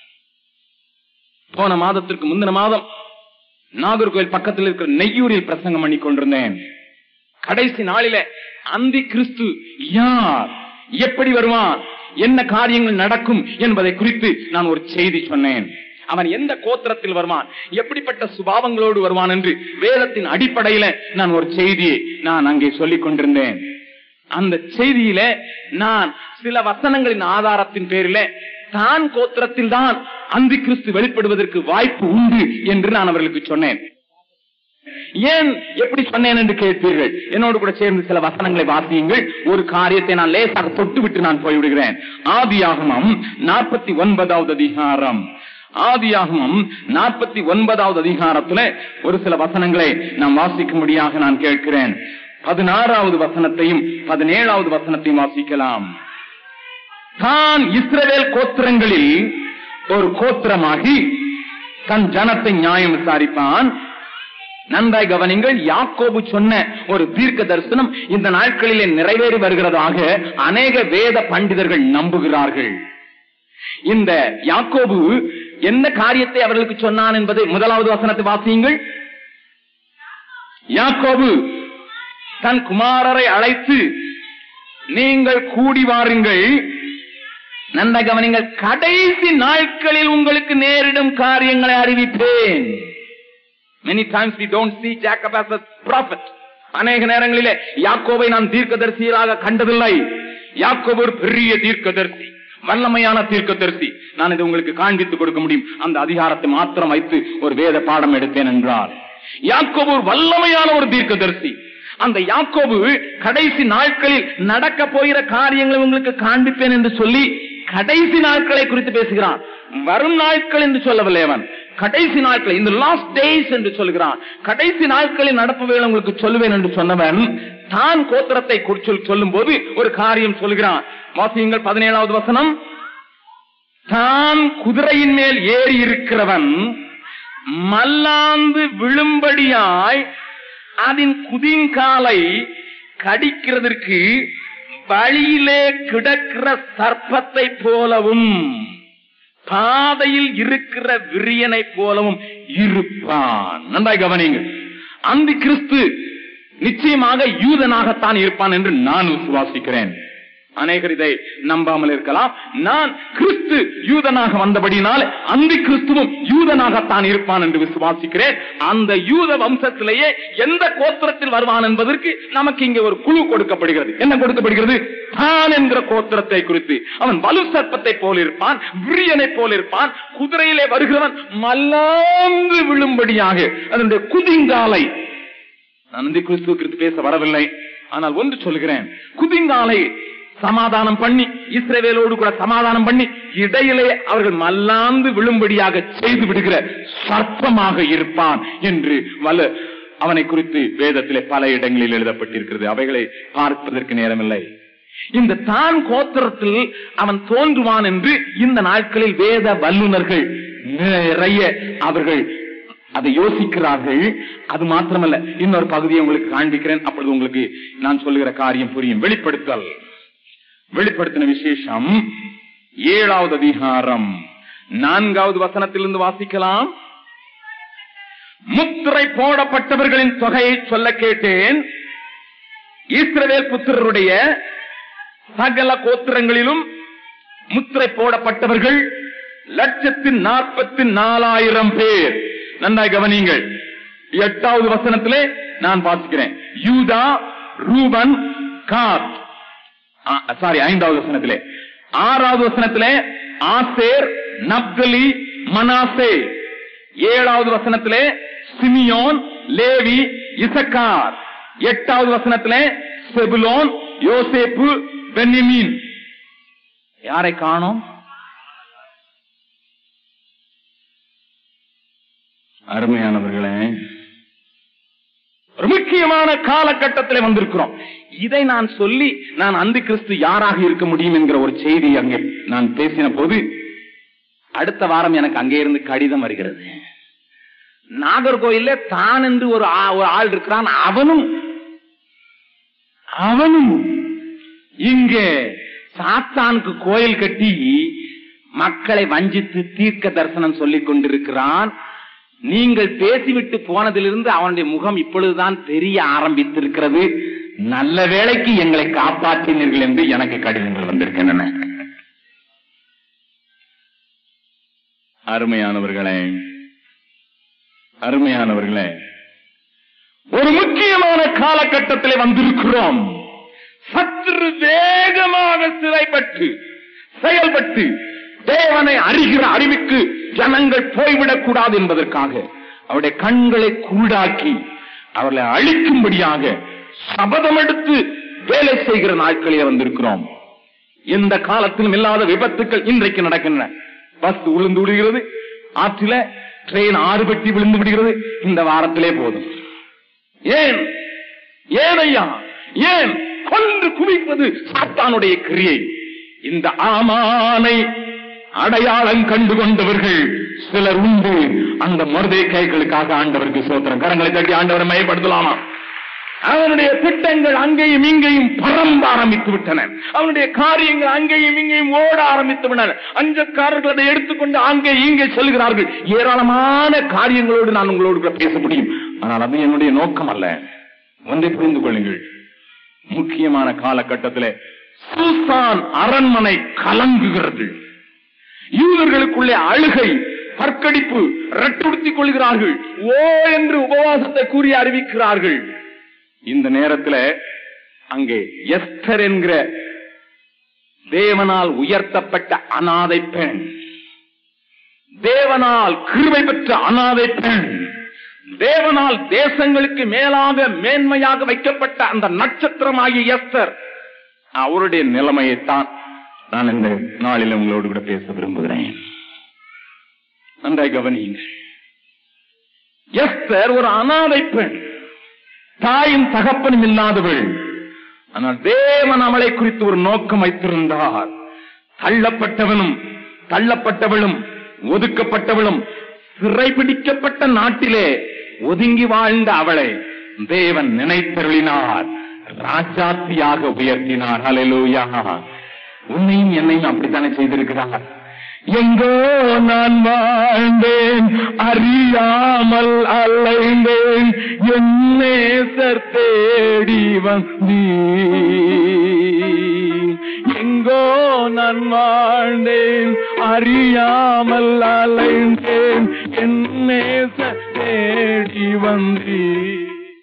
போன மாதத்திற்கு முந்தின மாதம் நாகர்கோவில் பக்கத்தில் இருக்கிற நெய்யூரில் பிரசங்கம் பண்ணி கொண்டிருந்தேன். கடைசி நாளில அந்தி கிறிஸ்து யார், எப்படி வருவான், என்ன காரியங்கள் நடக்கும் என்பதை குறித்து நான் ஒரு செய்தி சொன்னேன். அவன் எந்த கோத்திரத்தில் வருவான், எப்படிப்பட்ட சுபாவங்களோடு வருவான் என்று வேதத்தின் அடிப்படையில நான் ஒரு செய்தியை நான் அங்கே சொல்லிக் கொண்டிருந்தேன். அந்த செய்தியில நான் சில வசனங்களின் ஆதாரத்தின் பேரில தான் கோத்திரத்தில் தான் அந்தி கிறிஸ்து வெளிப்படுவதற்கு வாய்ப்பு உண்டு என்று நான் அவர்களுக்கு சொன்னேன். ஏன் எப்படி சொன்னேன் என்று கேட்பீர்கள். என்னோடு கூட சேர்ந்து சில வசனங்களை வாசியுங்கள். ஒரு காரியத்தை நான் லேசாக தொட்டு விட்டு நான் போய்விடுகிறேன். ஆதியாகமம் 49வது அதிகாரம். ஆதியாகமம் 49வது அதிகாரத்துல ஒரு சில வசனங்களை நாம் வாசிக்கும்படியாக நான் கேட்கிறேன். 16வது வசனத்தையும் 17வது வசனத்தையும் வாசிக்கலாம். தான் இஸ்ரவேல் கோத்திரங்களில் ஒரு கோத்திரமாகி தன் ஜனத்தை நியாயம் விசாரிப்பான். நன்றாய் கவனிங்கள். யாக்கோபு சொன்ன ஒரு தீர்க்க தரிசனம் இந்த நாட்களிலே நிறைவேறி வருகிறதாக அநேக வேத பண்டிதர்கள் நம்புகிறார்கள். இந்த யாக்கோபு என்ன காரியத்தை அவர்களுக்கு சொன்னான் என்பதை 1வது வசனத்தை வாசியுங்கள். யாக்கோபு தன் குமாரரை அழைத்து நீங்கள் கூடி வாருங்கள். நன்றாக கவனிங்கள். கடைசி நாட்களில் உங்களுக்கு நேரிடும் காரியங்களை அறிவிப்பேன். Many times we don't see Jacob as a prophet. அநேக நேரங்களிலே யாக்கோபை நாம் தீர்க்கதரிசியாக கண்டதில்லை. யாக்கோபு ஒரு பெரிய தீர்க்கதரிசி, வல்லமையான தீர்க்கதரிசி. நான் இதை உங்களுக்கு காண்பித்துக் கொடுக்க முடியும். அந்த அதிகாரத்தை மாத்திரம் வைத்து ஒரு வேத பாடம் எடுத்தேன் என்றால், யாக்கோபு ஒரு வல்லமையான ஒரு தீர்க்கதரிசி. அந்த யாக்கோபு கடைசி நாட்களில் நடக்க போகிற காரியங்களை உங்களுக்கு காண்பிப்பேன் என்று சொல்லி கடைசி நாட்களை குறித்து பேசுகிறான். வரும் நாட்கள் என்று சொல்லவில்லை அவன். கடைசி நாட்கள், இந்த லாஸ்ட் டேஸ் என்று சொல்கிறான். கடைசி நாட்களில் நடப்பவைகளை உங்களுக்கு சொல்லுவேன் என்று சொன்னவன் தான் கோத்திரத்தை சொல்லும் போது ஒரு காரியம் சொல்கிறான். வாசியுங்கள் 17வது வசனம். தான் குதிரையின் மேல் ஏறி இருக்கிறவன் மல்லாந்து விழும்படியாய் அதன் குதிங்காலை கடிக்கிறதற்கு வழியிலே கிடக்கிற சர்ப்பத்தை போலவும் பாதையில் இருக்கிற விரியனை போலவும் இருப்பான். நன்றாய் கவனிங்கள். அந்த கிறிஸ்து நிச்சயமாக யூதனாகத்தான் இருப்பான் என்று நான் விசுவாசிக்கிறேன். அநேகர் இதை நம்பாமல் இருக்கலாம். நான் கிறிஸ்து யூதனாக வந்தபடினால் அந்த கிறிஸ்துவும் யூதனாகத்தான் இருப்பான் என்று விசுவாசிக்கிறேன். அந்த யூத வம்சத்திலேயே எந்த கோத்திரத்தில் வருவான் என்பதற்கு நமக்கு இங்கே ஒரு குழு கொடுக்கப்படுகிறது. என்ன கொடுக்கப்படுகிறது? தான் என்கிற கோத்திரத்தை குறித்து. அவன் வலு சர்ப்பத்தை போல இருப்பான், விரியனை போல இருப்பான். குதிரையிலே வருகிறவன் மல்லாந்து விழும்படியாக அதனுடைய குதிங்காலை. நான் அந்த கிறிஸ்துவ குறித்து பேச வரவில்லை. ஆனால் ஒன்று சொல்கிறேன். குதிங்காலை சமாதானம் பண்ணி, இஸ்ரவேலோடு கூட சமாதானம் பண்ணி, இடையிலே அவர்கள் மல்லாந்து விழும்படியாக செய்து விடுகிற சர்ப்பமாக இருப்பான் என்று அவனை குறித்து வேதத்திலே பல இடங்களில் எழுதப்பட்டிருக்கிறது. அவைகளை பார்ப்பதற்கு நேரமில்லை. இந்த தான் கோத்திரத்தில் அவன் தோன்றுவான் என்று இந்த நாட்களில் வேத வல்லுநர்கள் நிறைய அவர்கள் அதை யோசிக்கிறார்கள். அது மாத்திரமல்ல, இன்னொரு பகுதியை உங்களுக்கு காண்பிக்கிறேன். அப்பொழுது உங்களுக்கு நான் சொல்லுகிற காரியம் புரியும். வெளிப்படுத்தின விசேஷம் 7வது அதிகாரம் 4வது வசனத்திலிருந்து வாசிக்கலாம். முத்திரை போடப்பட்டவர்களின் தொகையை சொல்ல கேட்டேன். இஸ்ரவேல் புத்திரருடைய சகல கோத்திரங்களிலும் முத்திரை போடப்பட்டவர்கள் 1,44,000 பேர். நன்றாய் கவனிங்கள். 8வது வசனத்திலே நான் வாசிக்கிறேன். யூதா, ரூபன், காத். 5வது வசனத்திலே. 6வது வசனத்திலே ஆசேர், நப்தலி, மனாசே. 7வது வசனத்திலே சிமியோன், லேவி, இசக்கார். 8வது வசனத்திலே செபுலோன், யோசேப்பு, பென்யமீன். யாரை காணோம்? அருமையானவர்களே, ஒரு முக்கியமான காலகட்டத்தில் வந்திருக்கிறோம். இதை நான் சொல்லி நான் அந்த கிறிஸ்து யாராக இருக்க முடியும் என்கிற ஒரு செய்தி அங்கே நான் பேசின போது, அடுத்த வாரம் எனக்கு அங்கே இருந்து கடிதம் வருகிறது. நாகர்கோயில தான் என்று ஒரு ஆள் இருக்கிறான். அவனும் இங்கே சாத்தானுக்கு கோயில் கட்டி மக்களை வஞ்சித்து தீர்க்க தரிசனம் சொல்லிக் கொண்டிருக்கிறான். நீங்கள் பேசிவிட்டு போனதிலிருந்து அவனுடைய முகம் இப்பொழுதுதான் தெரிய ஆரம்பித்திருக்கிறது. நல்ல வேளைக்கு எங்களை காப்பாற்றினீர்கள் என்று எனக்கு கடிதங்கள் வந்திருக்கின்றன. அருமையானவர்களே, ஒரு முக்கியமான காலகட்டத்திலே வந்திருக்கிறோம். சற்று வேகமாக செயல்பட்டு தேவனை அறிகிற அறிவுக்கு ஜனங்கள் போய்விடக் கூடாது என்பதற்காக அவருடைய கண்களை குருடாக்கி அவர்களை அழிக்கும்படியாக சபதம் எடுத்து வேலை செய்கிற நாட்களே வந்திருக்கிறோம். எந்த காலத்திலும் இல்லாத விபத்துக்கள் இன்றைக்கு நடக்கின்றன. பஸ் விழுந்து விடுகிறது, ஆற்றில ட்ரெயின் 6 பெட்டி விழுந்து விடுகிறது. இந்த வாரத்திலே போதும். ஏன் ஐயா, ஏன் கொன்று குவிப்பது சாத்தானுடைய கிரியை? இந்த ஆமானை அடையாளம் கண்டு கொண்டவர்கள் சிலர் உண்டு. அந்த மொர்தெக்காய்களுக்காக ஆண்டவருக்கு ஸ்தோத்திரம். கரங்களை தட்டி ஆண்டவரை மையப்படுத்தலாமா? அவனுடைய திட்டங்கள் அங்கேயும் இங்கேயும் பரம்ப ஆரம்பித்து விட்டன. அவனுடைய காரியங்கள் அங்கேயும் இங்கேயும் ஓட ஆரம்பித்து விட்டன. அஞ்சக்காரர்கள் அதை எடுத்துக்கொண்டு அங்கே இங்கே செல்கிறார்கள். ஏராளமான காரியங்களோடு நான் உங்களோடு பேச முடியும். ஆனால் அது என்னுடைய நோக்கம் அல்ல. ஒன்றை புரிந்து கொள்ளுங்கள். முக்கியமான காலகட்டத்தில் சூசான் அரண்மனை கலங்குகிறது. யூதர்களுக்குள்ளே அழுகை, பற்கடிப்பு, ரட்டுடுத்திக் கொள்கிறார்கள். ஓ என்று உபவாசத்தை கூறி அறிவிக்கிறார்கள். இந்த நேரத்தில் அங்கே எஸ்தர் என்கிற தேவனால் உயர்த்தப்பட்ட அனாதை பெண், தேவனால் கிருபை பெற்ற அனாதை பெண், தேவனால் தேசங்களுக்கு மேலாக மேன்மையாக வைக்கப்பட்ட அந்த நட்சத்திரமாகிய எஸ்தர், அவருடைய நிலைமையைத்தான் நான் இந்த நாளில் உங்களோடு கூட பேச விரும்புகிறேன். நன்றாய் கவனியுங்கள். எஸ்தர் ஒரு அனாதை பெண், தாயும் தகப்பனும் இல்லாதவள். ஆனால் தேவன் அவளை குறித்து ஒரு நோக்கம் வைத்திருந்தார். தள்ளப்பட்டவளும் ஒதுக்கப்பட்டவளும் சிறைபிடிக்கப்பட்ட நாட்டிலே ஒதுங்கி வாழ்ந்த அவளை தேவன் நினைத்தருளினார், ராஜாத்தியாக உயர்த்தினார். ஹல்லேலூயா. உன்னையும் என்னையும் அப்படித்தானே செய்திருக்கிறார். எங்கோ நான் வாழ்ந்தேன், அறியாமல் அலைந்தேன், என் நேசர் தேடி வந்தீர். எங்கோ நான் வாழ்ந்தேன், அறியாமல் அலைந்தேன், என் நேசர் தேடி வந்தீர்.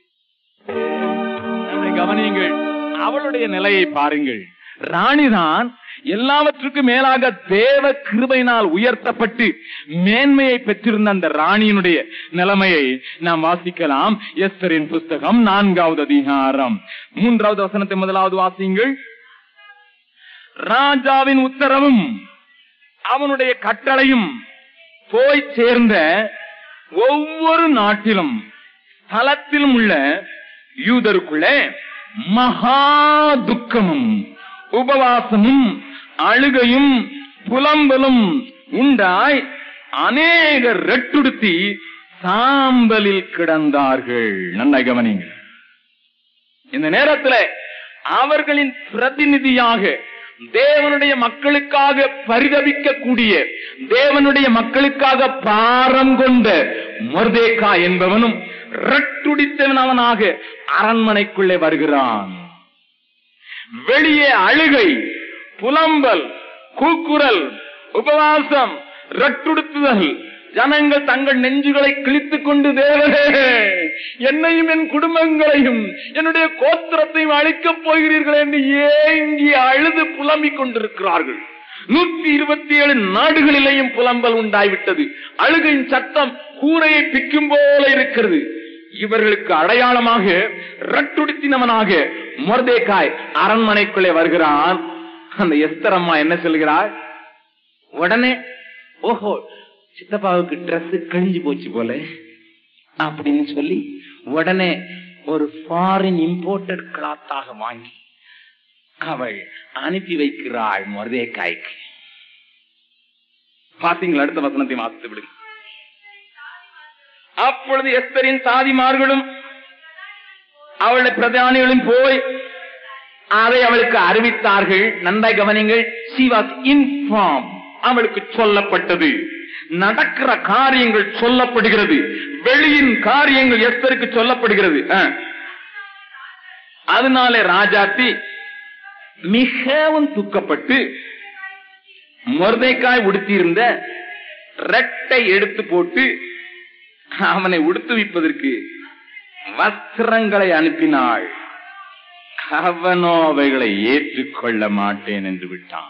கவனியுங்கள், அவளுடைய நிலையை பாருங்கள். ராணிதான் எல்லாவற்றுக்கும் மேலாக தேவ கிருபையினால் உயர்த்தப்பட்டு மேன்மையை பெற்றிருந்த அந்த ராணியினுடைய நிலைமையை நாம் வாசிக்கலாம். எஸ்தரின் புஸ்தகம் 4வது அதிகாரம் 3வது வசனத்தை முதலாவது வாசியுங்கள். ராஜாவின் உத்தரவும் அவனுடைய கட்டளையும் போய் சேர்ந்த ஒவ்வொரு நாட்டிலும் தலத்திலும் உள்ள யூதருக்குள்ளே மகா துக்கமும் உபவாசமும் அழுகையும் புலம்பலும் உண்டாய் அநேக ரெட்டுடுத்தி சாம்பலில் கிடந்தார்கள். நன்றாய் கவனிங்க. இந்த நேரத்தில் அவர்களின் பிரதிநிதியாக தேவனுடைய மக்களுக்காக பரிதபிக்கக்கூடிய, தேவனுடைய மக்களுக்காக பாரம் கொண்ட மொர்தெகாய் என்பவனும் ரெட்டுடித்தவனாக அரண்மனைக்குள்ளே வருகிறான். வெளியே அழுகை, புலம்பல், கூக்குரல், உபவாசம், ரெட்டுடுத்துதல். ஜனங்கள் தங்கள் நெஞ்சுகளை கிழித்துக் கொண்டு, தேவனே, என்னையும் என் குடும்பங்களையும் என்னுடைய கோத்திரத்தையும் அழிக்கப் போகிறீர்கள் என்று ஏங்கி அழுது புலம்பிக் கொண்டிருக்கிறார்கள். 127 நாடுகளிலேயும் புலம்பல் உண்டாய்விட்டது. அழுகையின் சத்தம் கூரையை பிக்கும் போல இருக்கிறது. இவர்களுக்கு அடையாளமாக ரெட்டுடுத்தினவனாக மொர்தெகாய் அரண்மனைக்குள்ளே வருகிறான். அந்த எஸ்தர் அம்மா என்ன சொல்கிறார்? உடனே, ஓஹோ, சித்தப்பாவுக்கு டிரெஸ் கிழிஞ்சு போச்சு போல அப்படின்னு சொல்லி உடனே ஒரு ஃபாரின் இம்போர்ட்டட் கிளாத்தாக வாங்கி அவள் அனுப்பி வைக்கிறாள் மொர்தெகாய்க்கு. பாத்தீங்களா? அடுத்த வசனத்தை வாசித்து விடுங்க. அப்பொழுது எஸ்தரின் சாதிமார்களும் அவளுடைய பிரதானிகளும் போய் அதை அவளுக்கு அறிவித்தார்கள். நன்றாய் கவனிங்கள். she was informed. அவளுக்கு சொல்லப்பட்டது. நடக்கிற காரியங்கள் சொல்லப்படுகிறது. வெளியின் காரியங்கள் எஸ்தருக்கு சொல்லப்படுகிறது. அதனாலே ராஜாத்தி மிகவும் துக்கப்பட்டு மொர்தெகாய் உடுத்தியிருந்த ரெட்டை எடுத்து போட்டு அவனை உடுத்துவிப்பதற்கு வஸ்திரங்களை அனுப்பினாள். அவனோ அவைகளை ஏற்றுக்கொள்ள மாட்டேன் என்று விட்டான்.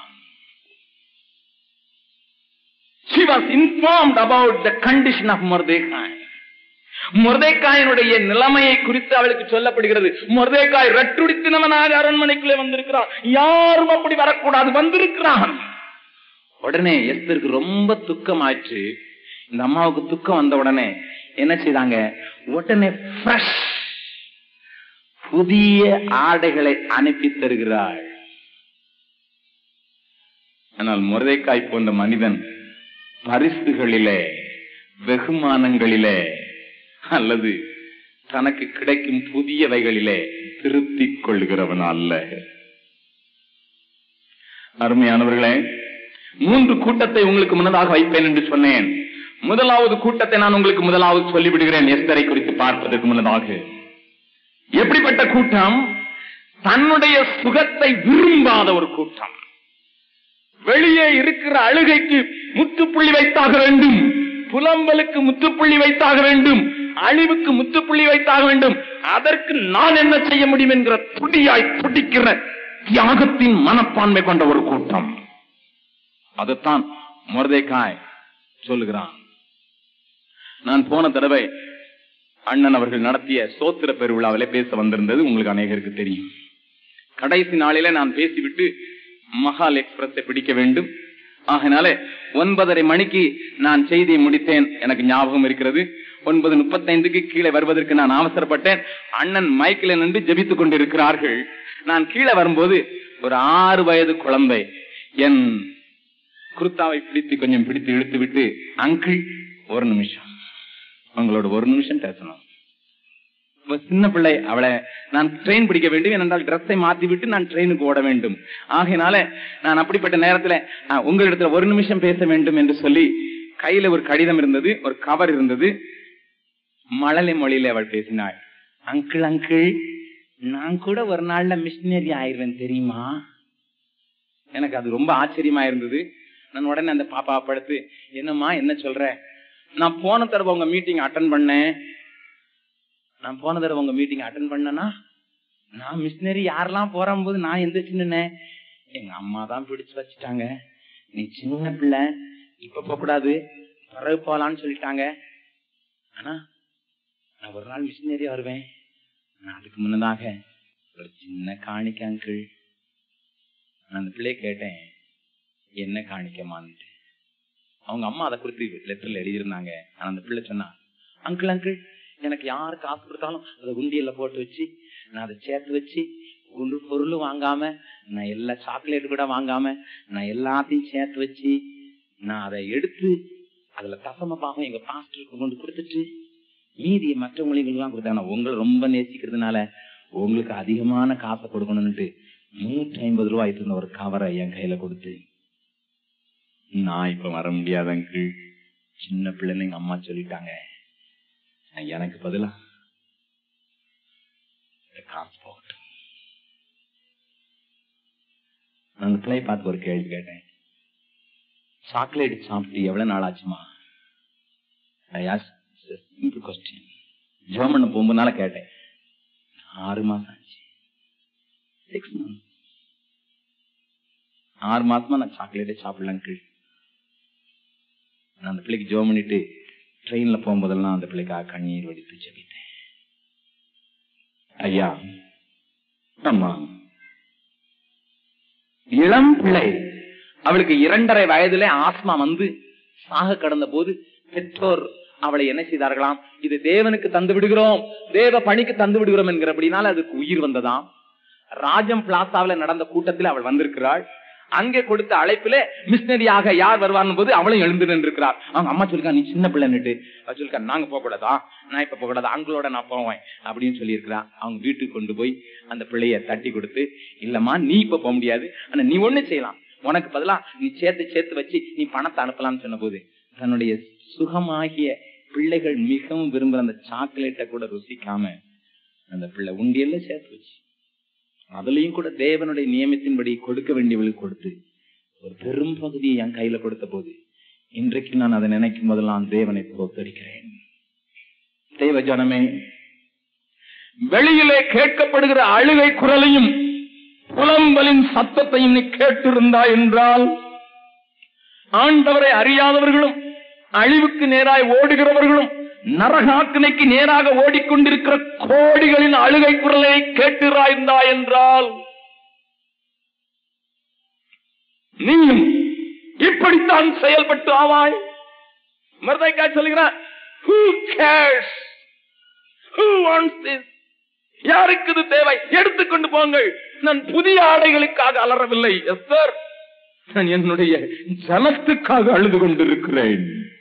She was informed about the condition of Mordecai. மொர்தெகாயினுடைய நிலைமையை குறித்து அவளுக்கு சொல்லப்படுகிறது. மொர்தெகாய் ரெட்டுடித்தினவனாக அரண்மனைக்குள்ளே வந்திருக்கிறான். யாரும் அப்படி வரக்கூடாது, வந்திருக்கிறான். உடனே எஸ்தருக்கு ரொம்ப துக்கமாயிற்று. இந்த அம்மாவுக்கு துக்கம் வந்த உடனே என்ன செய்தாங்க? உடனே ஃப்ரெஷ் புதிய ஆடைகளை அனுப்பி தருகிறாள். ஆனால் மொர்தெகாய் போன்ற மனிதன் பரிசுகளிலே, வெகுமானங்களிலே அல்லது தனக்கு கிடைக்கும் புதியவைகளிலே திருப்திக் கொள்கிறவன் அல்ல. அருமையானவர்களே, 3 கூட்டத்தை உங்களுக்கு முன்னதாக வைப்பேன் என்று சொன்னேன். முதலாவது கூட்டத்தை நான் உங்களுக்கு முதலாவது சொல்லிவிடுகிறேன். எஸ்தரை குறித்து பார்ப்பதற்கு முன்னதாக எப்படிப்பட்ட கூட்டம்? தன்னுடைய சுகத்தை விரும்பாத ஒரு கூட்டம். வெளியே இருக்கிற அழுகைக்கு முற்றுப்புள்ளி வைத்தாக வேண்டும், புலம்பலுக்கு முற்றுப்புள்ளி வைத்தாக வேண்டும், அழிவுக்கு முற்றுப்புள்ளி வைத்தாக வேண்டும். அதற்கு நான் என்ன செய்ய முடியும் என்கிற துடியாய் துடிக்கிற தியாகத்தின் மனப்பான்மை கொண்ட ஒரு கூட்டம். அதுதான் மொர்தெகாய் சொல்லுகிறான். நான் போன தடவை அண்ணன் அவர்கள் நடத்திய சோத்திர பெருவிழாவிலே பேச வந்திருந்தது உங்களுக்கு அநேகருக்கு தெரியும். கடைசி நாளிலே நான் பேசிவிட்டு மகால் எக்ஸ்பிரஸை பிடிக்க வேண்டும். ஆகினாலே 9:30 மணிக்கு நான் செய்தியை முடித்தேன். எனக்கு ஞாபகம் இருக்கிறது. 9:35 கீழே வருவதற்கு நான் அவசரப்பட்டேன். அண்ணன் மைக்கில் நின்று ஜெபித்துக் கொண்டிருக்கிறார்கள். நான் கீழே வரும்போது ஒரு 6 வயது குழந்தை என் குர்தாவை கொஞ்சம் பிடித்து இழுத்து விட்டு, அங்கிள் ஒரு நிமிஷம், உங்களோட ஒரு நிமிஷம் பேசணும். சின்ன பிள்ளை, அவளை நான் ட்ரெயின் பிடிக்க வேண்டும், ஏனென்றால் டிரெஸ்ஸை மாத்தி விட்டு நான் ட்ரெயினுக்கு ஓட வேண்டும். ஆகையினால நான் அப்படிப்பட்ட நேரத்தில் உங்களிடத்துல ஒரு நிமிஷம் பேச வேண்டும் என்று சொல்லி கையில ஒரு கடிதம் இருந்தது, ஒரு கவர் இருந்தது. மழலை மொழியில அவள் பேசினாள். அங்கிள் அங்கிள், நான் கூட ஒரு நாள்ல மிஷினரி ஆயிருவேன் தெரியுமா? எனக்கு அது ரொம்ப ஆச்சரியமா இருந்தது. நான் உடனே அந்த பாப்பா படுத்து, என்னம்மா என்ன சொல்ற? நான் போன தடவை உங்க மீட்டிங் அட்டன் பண்ணேன்னா நான் மிஷினரி யாரெல்லாம் போற போது நான் எந்திரிச்சுன்னு எங்க அம்மா தான் பிடிச்சு வச்சுட்டாங்க. நீ சின்ன பிள்ளை, இப்ப போக கூடாது, பிறகு போலான்னு சொல்லிட்டாங்க. ஆனா நான் ஒரு நாள் மிஷினரி வருவேன். நான் அதுக்கு முன்னதாக ஒரு சின்ன காணிக்க அங்கிள். நான் அந்த பிள்ளைய கேட்டேன், என்ன காணிக்கமான்னு. அவங்க அம்மா அதை குறித்து லெட்டர்ல எழுதியிருந்தாங்க. ஆனா அந்த பிள்ளை சொன்னா, அங்கிள் அங்கிள், எனக்கு யாரு காசு கொடுத்தாலும் அதை உண்டியல்ல போட்டு வச்சு நான் அதை சேர்த்து வச்சு ஒன்று பொருளும் வாங்காம, நான் எல்லா சாக்லேட்டு கூட வாங்காம, நான் எல்லாத்தையும் சேர்த்து வச்சு நான் அதை எடுத்து அதுல தசம பாகம் எங்க பாஸ்டருக்கு கொண்டு கொடுத்துட்டு மீதியை மற்றவங்களுக்கு எல்லாம் கொடுத்தாங்க. உங்களை ரொம்ப நேசிக்கிறதுனால உங்களுக்கு அதிகமான காசை கொடுக்கணும்னுட்டு 150 ரூபாய் இருந்த ஒரு கவரை என் கையில கொடுத்து, நான் இப்ப வர முடியாது அங்கிள், சின்ன பிள்ளைன்னு எங்க அம்மா சொல்லிட்டாங்க, எனக்கு பதிலா காசு போகட்டும். நான் அந்த பிள்ளையை பார்த்து ஒரு கேள்வி கேட்டேன், சாக்லேட் சாப்பிட்டு எவ்வளவு நாள் ஆச்சுமா? ஜெர்மன் போகும்போதுனால கேட்டேன். 6 மாசம் ஆச்சு. 6 months. 6 மாசமா நான் சாக்லேட்டே சாப்பிடலான்னு. நான் அந்த பிள்ளைக்கு ஜோம் பண்ணிட்டு ட்ரெயின்ல போகும்போதெல்லாம் அந்த பிள்ளைக்காக கண்ணீர் வடித்து ஜெபித்தேன். ஐயா, அம்மா, இளம் பிள்ளை, அவளுக்கு 2.5 வயதுல ஆஸ்மா வந்து சாக கடந்த போது பெற்றோர் அவளை என்ன செய்தார்களாம், இது தேவனுக்கு தந்து விடுகிறோம், தேவ பணிக்கு தந்து விடுகிறோம் என்கிறபடினால அதுக்கு உயிர் வந்ததாம். ராஜம் பிளாசாவில நடந்த கூட்டத்தில் அவள் வந்திருக்கிறாள். அங்கே கொடுத்த அழைப்பிலே மிஷினரியாக யார் வருவான் போது அவளும் எழுந்து நின்றுக்கிறார். அவங்க அம்மா சொல்லிருக்கா, நீ சின்ன பிள்ளைன்னுட்டு. சொல்லிருக்கா, நாங்க போக கூடாதா, நான் இப்ப போக கூடாது, அவங்களோட நான் போவேன் அப்படின்னு சொல்லியிருக்கிறா. அவங்க வீட்டுக்கு கொண்டு போய் அந்த பிள்ளைய தட்டி கொடுத்து, இல்லம்மா நீ இப்ப போக முடியாது, ஆனா நீ ஒண்ணு செய்யலாம், உனக்கு பதிலா நீ சேர்த்து வச்சு நீ பணத்தை அனுப்பலாம்னு சொன்ன போது தன்னுடைய சுகமாகிய பிள்ளைகள் மிகவும் விரும்புற அந்த சாக்லேட்டை கூட ருசிக்காம அந்த பிள்ளை உண்டியல்ல சேர்த்து வச்சு அதுலயும் கூட தேவனுடைய நியமத்தின்படி கொடுக்க வேண்டியவர்களுக்கு கொடுத்து ஒரு பெரும் பகுதியை என் கையில கொடுத்த போது இன்றைக்கு நான் அதை நினைக்கும் போதெல்லாம் தேவனை தோத்தரிக்கிறேன். தேவ ஜனமே, வெளியிலே கேட்கப்படுகிற அழுகை குரலையும் புலம்பலின் சத்தத்தையும் நீ கேட்டிருந்தாய் என்றால், ஆண்டவரை அறியாதவர்களும் அழிவுக்கு நேராய் ஓடுகிறவர்களும் நரகாக்கினைக்கு நேராக ஓடிக்கொண்டிருக்கிற கோடிகளின் அழுகை குரலை கேட்டிருந்தாய் என்றால், நீயும் இப்படித்தான் செயல்பட்டு ஆவாய். மொர்தெகாய் சொல்லுகிறார், who cares, who wants this, யாருக்கு இது தேவை, எடுத்துக்கொண்டு போங்கள், நான் புதிய ஆடைகளுக்காக அலறவில்லை எஸ்தர், நான் என்னுடைய ஜனத்துக்காக அழுது கொண்டிருக்கிறேன்.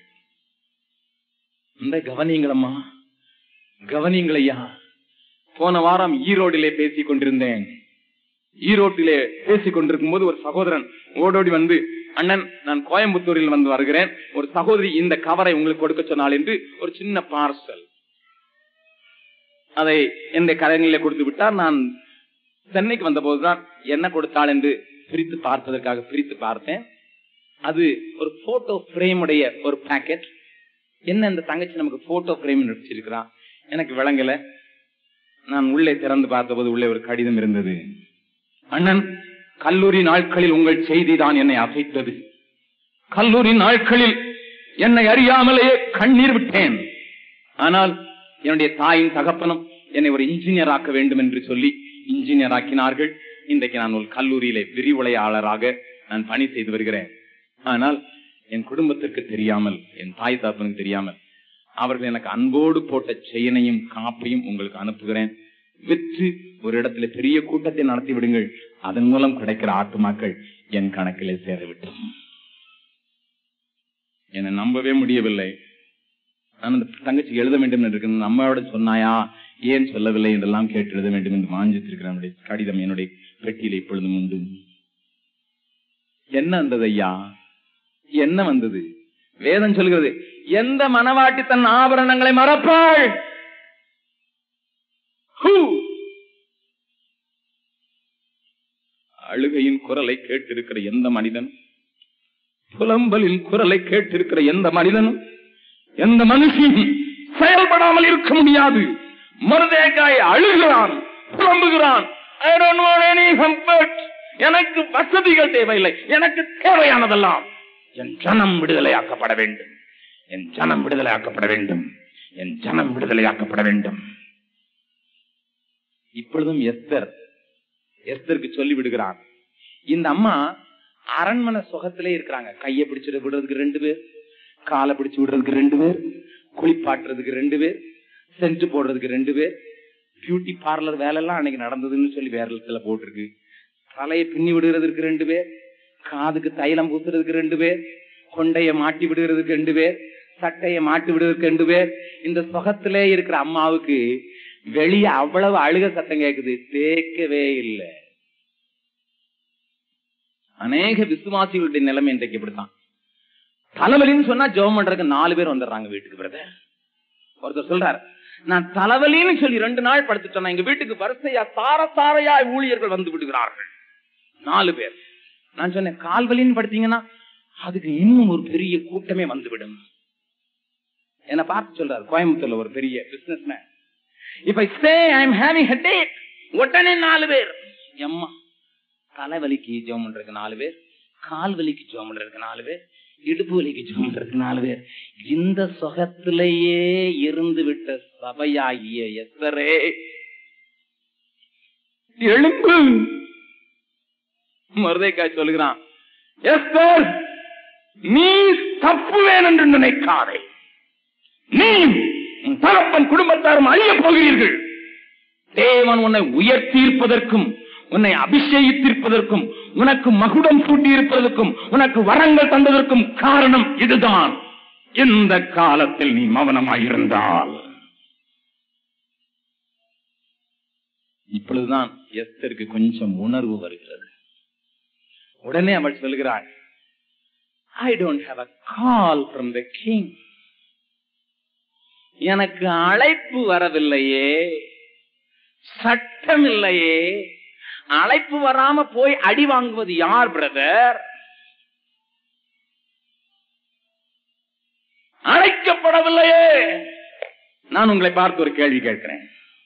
இந்த கவனிங்களம்மா, கவனிங்களையா. போன வாரம் ஈரோட்டிலே பேசிக் கொண்டிருந்தேன். ஈரோட்டிலே பேசிக் கொண்டிருக்கும் போது ஒரு சகோதரன் ஓடோடி வந்து, அண்ணன் நான் கோயம்புத்தூரில் வந்து வருகிறேன், ஒரு சகோதரி இந்த கவரை உங்களுக்கு கொடுக்க சொன்னால் என்று ஒரு சின்ன பார்சல் அதை எந்த கரையிலே கொடுத்து விட்டார். நான் சென்னைக்கு வந்த போதுதான் என்ன கொடுத்தாள் என்று பிரித்து பார்ப்பதற்காக பிரித்து பார்த்தேன். அது ஒரு போட்டோ பிரேம் உடைய ஒரு பாக்கெட். என்ன இந்த தங்கச்சி நமக்கு போட்டோ பிரேம் வச்சிருக்கிறான், எனக்கு விளங்கல. நான் உள்ளே திறந்து பார்த்தபோது உள்ளே ஒரு கடிதம் இருந்தது. அண்ணன், கல்லூரி நாட்களில் உங்கள் செய்தி தான் என்னை அசைத்தது. கல்லூரி நாட்களில் என்னை அறியாமலேயே கண்ணீர் விட்டேன். ஆனால் என்னுடைய தாயின் தகப்பனும் என்னை ஒரு இன்ஜினியர் ஆக்க வேண்டும் என்று சொல்லி இன்ஜினியர் ஆக்கினார்கள். இன்றைக்கு நான் ஒரு கல்லூரியிலே விரிவுரையாளராக நான் பணி செய்து வருகிறேன். ஆனால் என் குடும்பத்திற்கு தெரியாமல், என் தாய் தகப்பனுக்கு தெரியாமல், அவர்கள் எனக்கு அன்போடு போட்ட செயினையும் காப்பையும் உங்களுக்கு அனுப்புகிறேன். விற்று ஒரு இடத்துல பெரிய கூட்டத்தை நடத்தி விடுங்கள். அதன் மூலம் கிடைக்கிற ஆத்துமாக்கள் என் கணக்கிலே சேரவிட்டோம். என்னை நம்பவே முடியவில்லை. நான் அந்த தங்கச்சி எழுத வேண்டும் என்று நம்மளோட சொன்னாயா, ஏன் சொல்லவில்லை என்றெல்லாம் கேட்டு எழுத வேண்டும் என்று வாஞ்சித்திருக்கிறேன். கடிதம் என்னுடைய பெட்டியில இப்பொழுதும் உண்டு. என்ன வந்தது ஐயா, என்ன வந்தது? வேதம் சொல்கிறது, எந்த மனவாட்டி தன் ஆபரணங்களை மறப்பாள்? அழுகையின் குரலை கேட்டிருக்கிற எந்த மனிதன், புலம்பலின் குரலை கேட்டிருக்கிற எந்த மனிதனும், எந்த மனுஷன் செயல்படாமல் இருக்க முடியாது. மொர்தெகாய் அழுகிறான், புலம்புகிறான். I don't want any comfort. எனக்கு வசதிகள் தேவையில்லை, எனக்கு தேவையானதெல்லாம் என் ஜனம் விடுதலையாக்கப்பட வேண்டும், என் ஜனம் விடுதலையாக்கப்பட வேண்டும், என் ஜனம் விடுதலையாக்கப்பட வேண்டும். இப்பொழுதும் எஸ்தருக்கு சொல்லி விடுகிறான். இந்த அம்மா அரண்மனை சுகத்திலே இருக்கிறாங்க. கையை பிடிச்சு விடுறதுக்கு 2 பேர், காலை பிடிச்சு விடுறதுக்கு 2 பேர், குளிப்பாட்டுறதுக்கு 2 பேர், சென்ட் போடுறதுக்கு 2 பேர், பியூட்டி பார்லர் வேலை எல்லாம் அன்னைக்கு நடந்ததுன்னு சொல்லி வேற போட்டிருக்கு. தலையை பின்னி விடுறதுக்கு 2 பேர், காதுக்கு தைலம் பூசுறதுக்கு 2 பேர், கொண்டைய மாட்டி விடுறதுக்கு 2 பேர், சட்டையை மாட்டி விடுறதுக்கு 2 பேர். இந்த சுகத்திலே இருக்கிற அம்மாவுக்கு வெளியே அவ்வளவு அழுக சத்தம் கேட்குது, தேக்கவே இல்லை. அநேக விசுவாசிகளுடைய நிலைமை இன்றைக்கு இப்படித்தான். தலைவலின்னு சொன்னா ஜெபம் பண்றதுக்கு 4 பேர் வந்துடுறாங்க வீட்டுக்கு. பிரதர் ஒருத்தர் சொல்றாரு, நான் தலைவலின்னு சொல்லி 2 நாள் படுத்துட்டேன், எங்க வீட்டுக்கு வரிசையா தாரசாரையா ஊழியர்கள் வந்து விடுகிறார்கள், 4 பேர். நான் சொன்னேன், கால்வலின்னு படுத்தீங்கன்னா அதுக்கு இன்னும் ஒரு பெரிய கூட்டமே வந்துவிடும். என்ன பார்த்து சொல்றாரு, கோயம்புத்தூர்ல ஒரு பெரிய businessman. If I say I am having headache, உடனே 4 பேர். அம்மா, தலைவலிக்கு ஜெபம் பண்றதுக்கு 4 பேர், கால் வலிக்கு ஜெபம் பண்றதுக்கு 4 பேர், இடுப்பு வலிக்கு ஜெபம் பண்றதுக்கு 4 பேர். இந்த சுகத்திலேயே இருந்து விட்ட சபையாகிய எஸ்தரே, எழும்பு. மொர்தெகாய் சொல்லுகிறான், எஸ்தர், நீ தப்புவேன் என்று நினைக்காதே, நீ தகப்பன் குடும்பத்தாரும் அழிய போகிறீர்கள். தேவன் உன்னை உயர்த்தியிருப்பதற்கும், உன்னை அபிஷேகித்திருப்பதற்கும், உனக்கு மகுடம் சூட்டியிருப்பதற்கும், உனக்கு வரங்கள் தந்ததற்கும் காரணம் இதுதான். இந்த காலத்தில் நீ மௌனமாயிருந்தால். இப்பொழுதுதான் எஸ்தருக்கு கொஞ்சம் உணர்வு வருகிறது. உடனே அவள் சொல்கிறாள், I don't have a call from the king. எனக்கு அழைப்பு வரவில்லையே, சட்டம் இல்லையே, அழைப்பு வராம போய் அடி வாங்குவது யார் பிரதர்? அழைக்கப்படவில்லையே. நான் உங்களை பார்த்து ஒரு கேள்வி கேட்கிறேன்.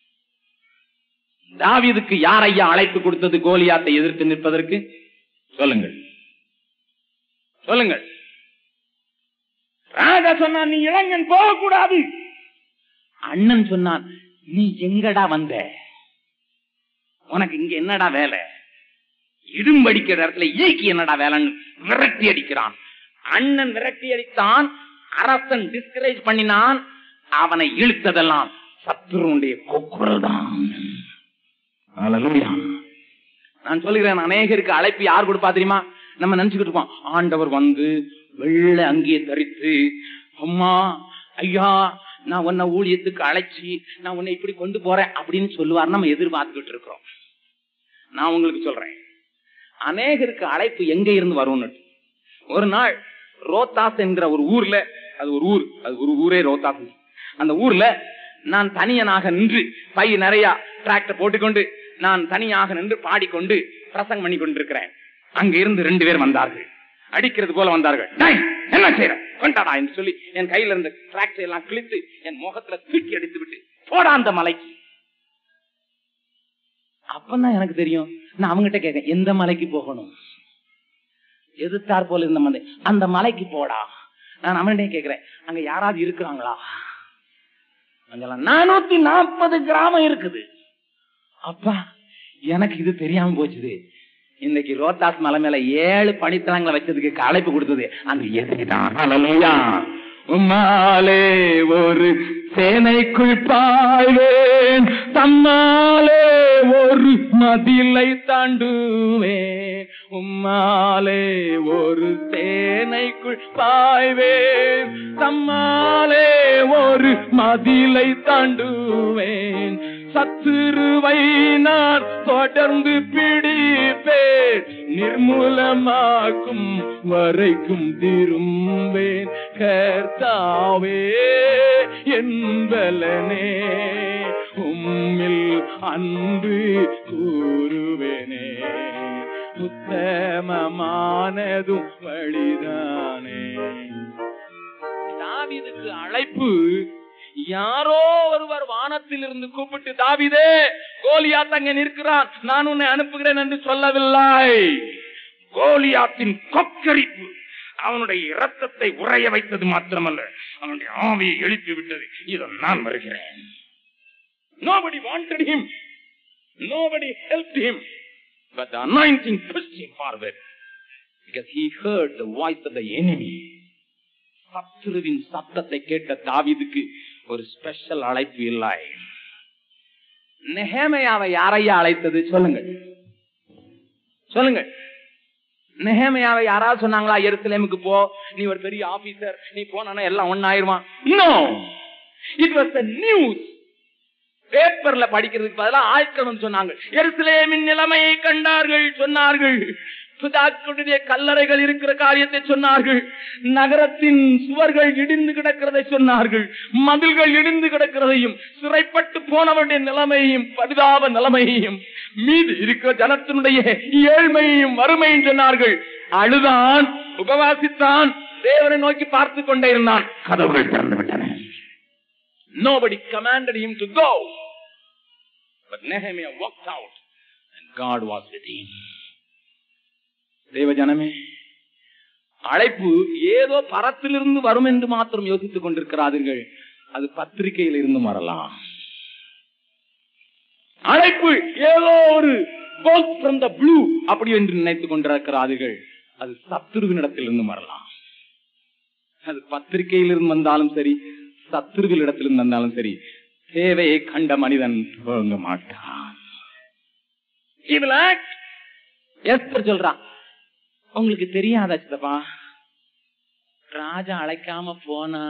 தாவீதுக்கு யார் ஐயா அழைப்பு கொடுத்தது கோலியாத்தை எதிர்த்து நிற்பதற்கு? சொல்லுங்கள், சொல்லுங்கள். ராஜா சொன்னான், நீ இளைஞன் போகக்கூடாது. அண்ணன் சொன்னான், நீ எங்கடா வந்த, உனக்கு இங்க என்னடா வேலை, இடும்படிக்கிற இடத்துல ஈக்கி என்னடா வேலைன்னு விரட்டி அடிக்கிறான். அண்ணன் விரட்டி அடித்தான், அரசன் டிஸ்கரேஜ் பண்ணினான், அவனை இழுத்ததெல்லாம் சத்துருடைய கொக்குரல் தான். நான் சொல்லுகிறேன், அநேகருக்கு அழைப்பு யார் கொடுப்பா தெரியுமா? நம்ம நினைச்சுக்கிட்டு இருப்போம், ஆண்டவர் வந்து வெள்ளை அங்கேயே தரித்து, அம்மா ஐயா நான் உன்னை ஊழியத்துக்கு அழைச்சி நான் உன்னை இப்படி கொண்டு போறேன் அப்படின்னு சொல்லுவார். நம்ம எதிர்பார்த்துக்கிட்டு இருக்கிறோம். நான் உங்களுக்கு சொல்றேன், அநேகருக்கு அழைப்பு எங்க இருந்து வரும்னு. ஒரு நாள் ரோத்தாஸ் என்கிற ஒரு ஊர்ல, அது ஒரு ஊரே ரோத்தாஸ், அந்த ஊர்ல நான் தனியனாக நின்று பை நிறைய டிராக்டர் போட்டுக்கொண்டு நான் தனியாக நின்று பாடிக்கொண்டு பிரசங்கம் பண்ணி கொண்டிருக்கிறேன். அங்க இருந்து 2 பேர் வந்தார்கள். அடிக்கிறது போல வந்தார்கள். என்ன செய்யற கொண்டாடா என்று சொல்லி என் கையில இருந்த டிராக்டர் எல்லாம் கிழித்து என் முகத்துல தூக்கி அடித்து விட்டு போடா அந்த மலைக்கு. அப்பதான் எனக்கு தெரியும். நான் அவங்ககிட்ட கேட்க, எந்த மலைக்கு போகணும்? எதிர்த்தார் போல இருந்த மலை, அந்த மலைக்கு போடா. நான் அவன்கிட்ட கேட்கிறேன், அங்க யாராவது இருக்கிறாங்களா? 440 கிராமம் இருக்குது. அப்பா, எனக்கு இது தெரியாம போச்சுது. இன்னைக்கு ரோட்டாஸ் மலை மேல 7 பனித்தலங்களை வச்சதுக்கு அழைப்பு கொடுத்தது அந்த எதுதான். உம்மாலே ஒரு சேனைக்குள் பாய்வேன், தம்மாலே ஒரு மதிலை தாண்டுவேன். உம்மாலே ஒரு சேனைக்குள் பாய்வேன், தம்மாலே ஒரு மதிலை தாண்டுவேன். சத்துருவை நான் தொடர்ந்து பிடிப்பேன், நிர்மூலமாக்கும் வரைக்கும் திரும்பேன். கர்த்தாவே என்பலனே, உம்மில் அன்பு கூறுவேனே. உத்தமமானதும் வழிதானே. தாவீதுக்கு அழைப்பு யாரோ ஒருவர் வானத்தில் இருந்து கூப்பிட்டு, தாவீதே, கோலியாத் அங்கே நிற்கிறான், நான் உன்னை அனுப்புகிறேன் என்று சொல்லவில்லை. கோலியாத்தின் கொக்கரிப்பு அவனுடைய இரத்தத்தை உறைய வைத்தது மாத்திரமல்ல, அவனுடைய ஆவியை எழுப்பி விட்டது. இதோ நான் வருகிறேன். Nobody wanted him, nobody helped him, but the anointing pushed him forward because he heard the voice of the enemy. சத்துருவின் சத்தத்தை கேட்ட தாவீதுக்கு ஒரு ஸ்பெஷல் அழைப்பு இல்லை. நெகேமியாவை யாரையா அழைத்தது? சொல்லுங்கள், சொல்லுங்கள். நெகேமியாவை யாராவது சொன்னாங்களா, எருசலேமுக்கு போ, நீ ஒரு பெரிய ஆபீசர், நீ போனா எல்லாம் ஒன்னாயிருவான்? No, it was the news. பேப்பர்ல படிக்கிறதுக்கு பதிலாக ஆட்கள் சொன்னாங்க. எருசலேமின் நிலைமையை கண்டார்கள், சொன்னார்கள். பிதாக்களுடைய கல்லறைகள் இருக்கிற காரியத்தை சொன்னார்கள். நகரத்தின் சுவர்கள் இடிந்து கிடக்கிறதை சொன்னார்கள். மதில்கள் இடிந்து கிடக்கிறதையும், சிறைப்பட்டு போனவருடைய நிலைமையையும், பரிதாப நிலைமையையும், மீது இருக்கிற ஜனத்தினுடைய ஏழ்மையையும் வறுமையும் சொன்னார்கள். அழுதான், உபவாசித்தான், தேவனை நோக்கி பார்த்து கொண்டே இருந்தான். கதவுகள் திறந்து விட்டன. Nobody commanded him to go, but Nehemiah walked out and God was with him. தேவ ஜனமே, அழைப்பு ஏதோ பரத்திலிருந்து வரும் என்று மாத்திரம் யோசித்துக் கொண்டிருக்கிறார்கள். அது பத்திரிகையில் இருந்து வரலாம். அழைப்பு ஏதோ ஒரு bolt from the blue அப்படி என்று நினைத்துக் கொண்டிருக்கிறார்கள். அது சத்துருவினிடத்திலிருந்து வரலாம். அது பத்திரிகையிலிருந்து வந்தாலும் சரி, சத்துருவினிடத்திலிருந்து வந்தாலும் சரி, தேவையை கண்ட மனிதன் போங்க மாட்டான். எஸ்தர் சொல்றான், உங்களுக்கு தெரியாத சித்தப்பா, ராஜா அழைக்காம போனா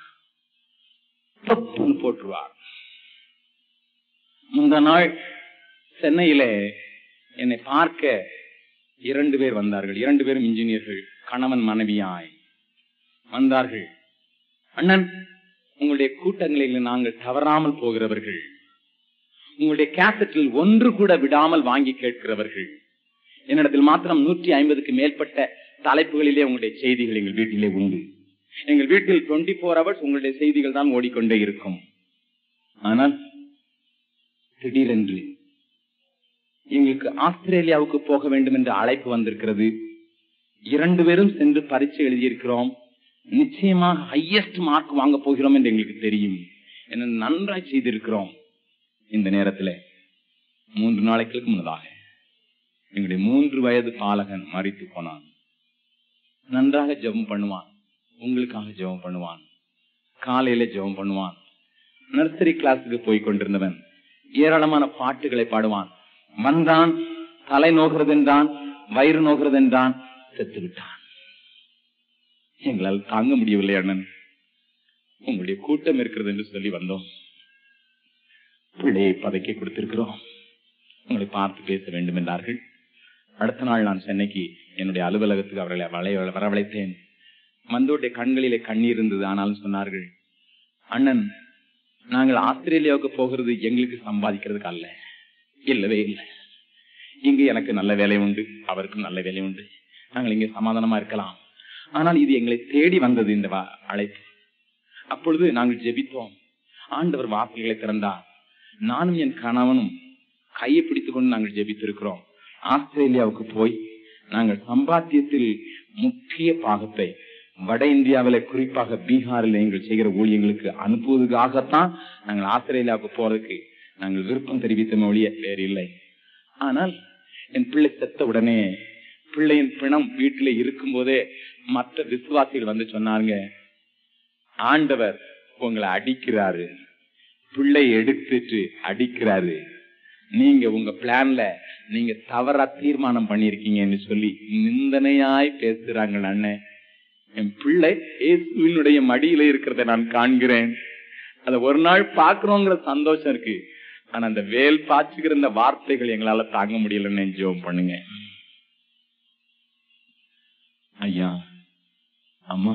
போட்டுருவார். முந்த நாள் சென்னையில என்னை பார்க்க 2 பேர் வந்தார்கள். 2 பேரும் இன்ஜினியர்கள், கணவன் மனைவியாய் வந்தார்கள். அண்ணன், உங்களுடைய கூட்டங்களில் நாங்கள் தவறாமல் போகிறவர்கள், உங்களுடைய கேசட்டில் ஒன்று கூட விடாமல் வாங்கி கேட்கிறவர்கள். என்னிடத்தில் மாத்திரம் 150க்கு மேற்பட்ட தலைப்புகளிலே உங்களுடைய செய்திகள் எங்கள் வீட்டிலே உண்டு. எங்கள் வீட்டில் 24 hours உங்களுடைய செய்திகள் தான் ஓடிக்கொண்டே இருக்கும். ஆனால் திடீரென்று எங்களுக்கு ஆஸ்திரேலியாவுக்கு போக வேண்டும் என்ற அழைப்பு வந்திருக்கிறது. 2 பேரும் சென்று பரீட்சை எழுதியிருக்கிறோம். நிச்சயமாக ஹையஸ்ட் மார்க் வாங்க போகிறோம் என்று எங்களுக்கு தெரியும். என்ன நன்றாய் செய்திருக்கிறோம். இந்த நேரத்தில் 3 நாளைக்கு முன்னதாக எங்களுடைய 3 வயது பாலகன் மரித்து போனான். நன்றாக ஜெபம் பண்ணுவான், உங்களுக்காக ஜெபம் பண்ணுவான், காலையில ஜெபம் பண்ணுவான். நர்சரி கிளாஸுக்கு போய் கொண்டிருந்தவன் ஏராளமான பாட்டுகளை பாடுவான். வந்தான், தலை நோகிறது என்றான், வயிறு நோகிறது என்றான், செத்து விட்டான். எங்களால் தாங்க முடியவில்லை அண்ணன், உங்களுடைய கூட்டம் இருக்கிறது என்று சொல்லி வந்தோம். பிள்ளையை பதைக்க கொடுத்திருக்கிறோம், உங்களை பார்த்து பேச வேண்டும் என்றார்கள். அடுத்த நாள் நான் சென்னைக்கு என்னுடைய அலுவலகத்துக்கு அவர்களை வரவழைத்தேன். மந்தோடைய கண்களிலே கண்ணீர் இருந்தது. ஆனாலும் சொன்னார்கள், அண்ணன், நாங்கள் ஆஸ்திரேலியாவுக்கு போகிறது எங்களுக்கு சம்பாதிக்கிறதுக்கு அல்ல, இல்லவே இல்லை. இங்கு எனக்கு நல்ல வேலை உண்டு, அவருக்கும் நல்ல வேலை உண்டு, நாங்கள் இங்கே சமாதானமா இருக்கலாம். ஆனால் இது எங்களை தேடி வந்தது இந்த அழைப்பு. அப்பொழுது நாங்கள் ஜெபித்தோம். ஆண்டவர் வாசல்களை திறந்தார். நானும் என் கணவனும் கையை பிடித்துக் கொண்டு நாங்கள் ஜெபித்திருக்கிறோம். ஆஸ்திரேலியாவுக்கு போய் நாங்கள் சம்பாத்தியத்தில் முக்கிய பாகத்தை வட இந்தியாவில, குறிப்பாக பீகாரில் எங்கள் செய்கிற ஊழியங்களுக்கு அனுப்புவதற்காகத்தான் நாங்கள் ஆஸ்திரேலியாவுக்கு போறதுக்கு நாங்கள் விருப்பம் தெரிவித்த ஒழிய வேறு இல்லை. ஆனால் என் பிள்ளை செத்த உடனே பிள்ளையின் பிணம் வீட்டில இருக்கும் போதே மற்ற விசுவாசிகள் வந்து சொன்னாங்க, ஆண்டவர் உங்களை அடிக்கிறாரு, பிள்ளை எடுத்துட்டு அடிக்கிறாரு, நீங்க உங்க பிளான்ல நீங்க தவறா தீர்மானம் பண்ணிருக்கீங்கன்னு சொல்லி நிந்தனையாய் பேசுறாங்க. அண்ணன், என் பிள்ளை இயேசுவினுடைய மடியில இருக்கிறத நான் காண்கிறேன். அத ஒரு நாள் பாக்குறோங்கிற சந்தோஷம் இருக்கு. ஆனா அந்த வேல் பாய்ச்சுகிற இந்த வார்த்தைகள் எங்களால தாங்க முடியலன்னு ஜெபம் பண்ணுங்க. ஐயா, அம்மா,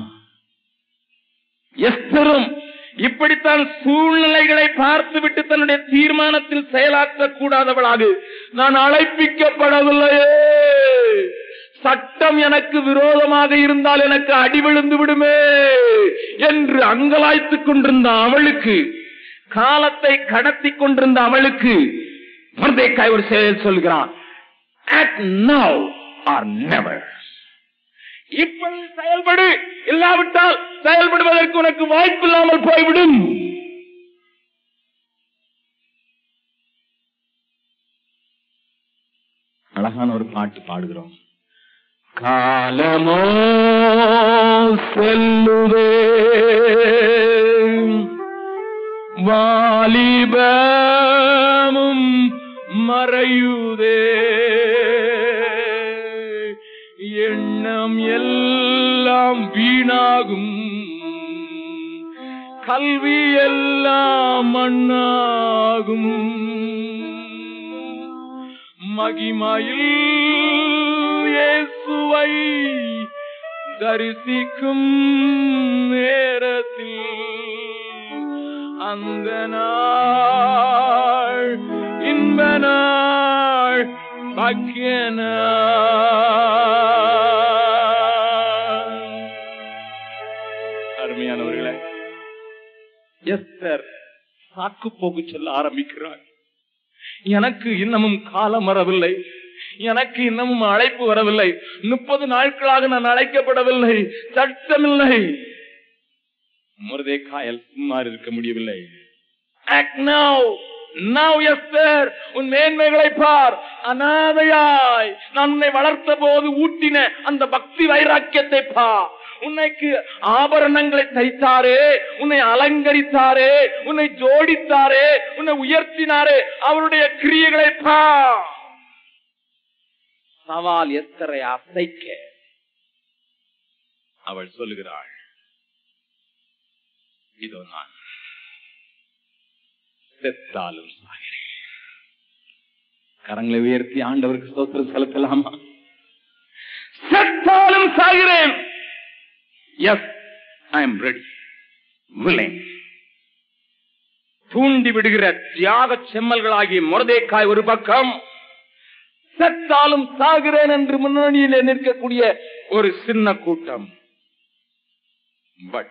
எஸ்தரும் இப்படித்தான் சூழ்நிலைகளை பார்த்துவிட்டு தன்னுடைய தீர்மானத்தில் செயலாற்றக்கூடாதவளாக, நான் அழைப்பிக்கப்படவில்லையே, சட்டம் எனக்கு விரோதமாக இருந்தால் எனக்கு அடி விழுந்து விடுமே என்று அங்கலாய்த்துக் கொண்டிருந்த அவளுக்கு, காலத்தை கடத்தி கொண்டிருந்த அவளுக்கு மொர்தெகாய் ஒரு செயல் சொல்கிறான், act now or never. இப்படி செயல்படு, இல்லாவிட்டால் செயல்படுவதற்கு உனக்கு வாய்ப்பு இல்லாமல் போய்விடும். அழகான ஒரு பாட்டு பாடுகிறோம். காலமோ செல்லுதே, வாலிபமும் மறையுதே, எண்ணம் எல்லாம் வீணாகும், கல்வி எல்லாம் மண்ணாகும், மகிமையில் இயேசுவை தரிசிக்கும் நேரத்தில் அந்த நாள் இன்ப நாள் பாக்கிய நாள். அருமையானவர்களே, எஸ்தர் சாக்கு போக்கு சொல்ல ஆரம்பிக்கிறார். எனக்கு இன்னமும் காலம் வரவில்லை, எனக்கு இன்னமும் அழைப்பு வரவில்லை, 30 நாட்களாக நான் அழைக்கப்படவில்லை, சட்டமில்லை. மொர்தெகாயால் சும்மா இருக்க முடியவில்லை. Act now, now Esther, உன் மேன்மைகளை பார். அனாதையாய் நான் உன்னை வளர்த்த போது ஊட்டின அந்த பக்தி வைராக்கியத்தை பார். உன்னைக்கு ஆபரணங்களை தைத்தாரே, உன்னை அலங்கரித்தாரே, உன்னை ஜோடித்தாரே, உன்னை உயர்த்தினாரே, அவருடைய கிரியைகளை பார். சவால் எஸ்தரை அசைக்க அவள் சொல்லுகிறாள், இதோ நான் செத்தாலும் சாகிறேன். கரங்களை உயர்த்தி ஆண்டவருக்கு ஸ்தோத்திரம் செலுத்தலாமா? செத்தாலும் சாகிறேன். Yes, I am ready, willing. தூண்டி விடுகிற தியாக செம்மல்களாகிய மொர்தெகாய் ஒரு பக்கம், செத்தாலும் சாகிறேன் என்று முன்னணியில் நிற்கக்கூடிய ஒரு சின்ன கூட்டம். But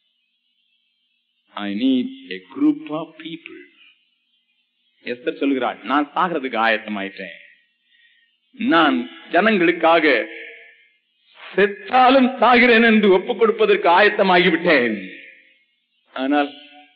I need a group of people. Esther சொல்கிறாள், நான் சாகிறதுக்கு ஆயத்தமாயிட்டேன். நான் ஜனங்களுக்காக செத்தாலும் சாகிறேன் என்று ஒப்புக் கொடுப்பதற்கு ஆயத்தமாகிவிட்டேன். ஆனால்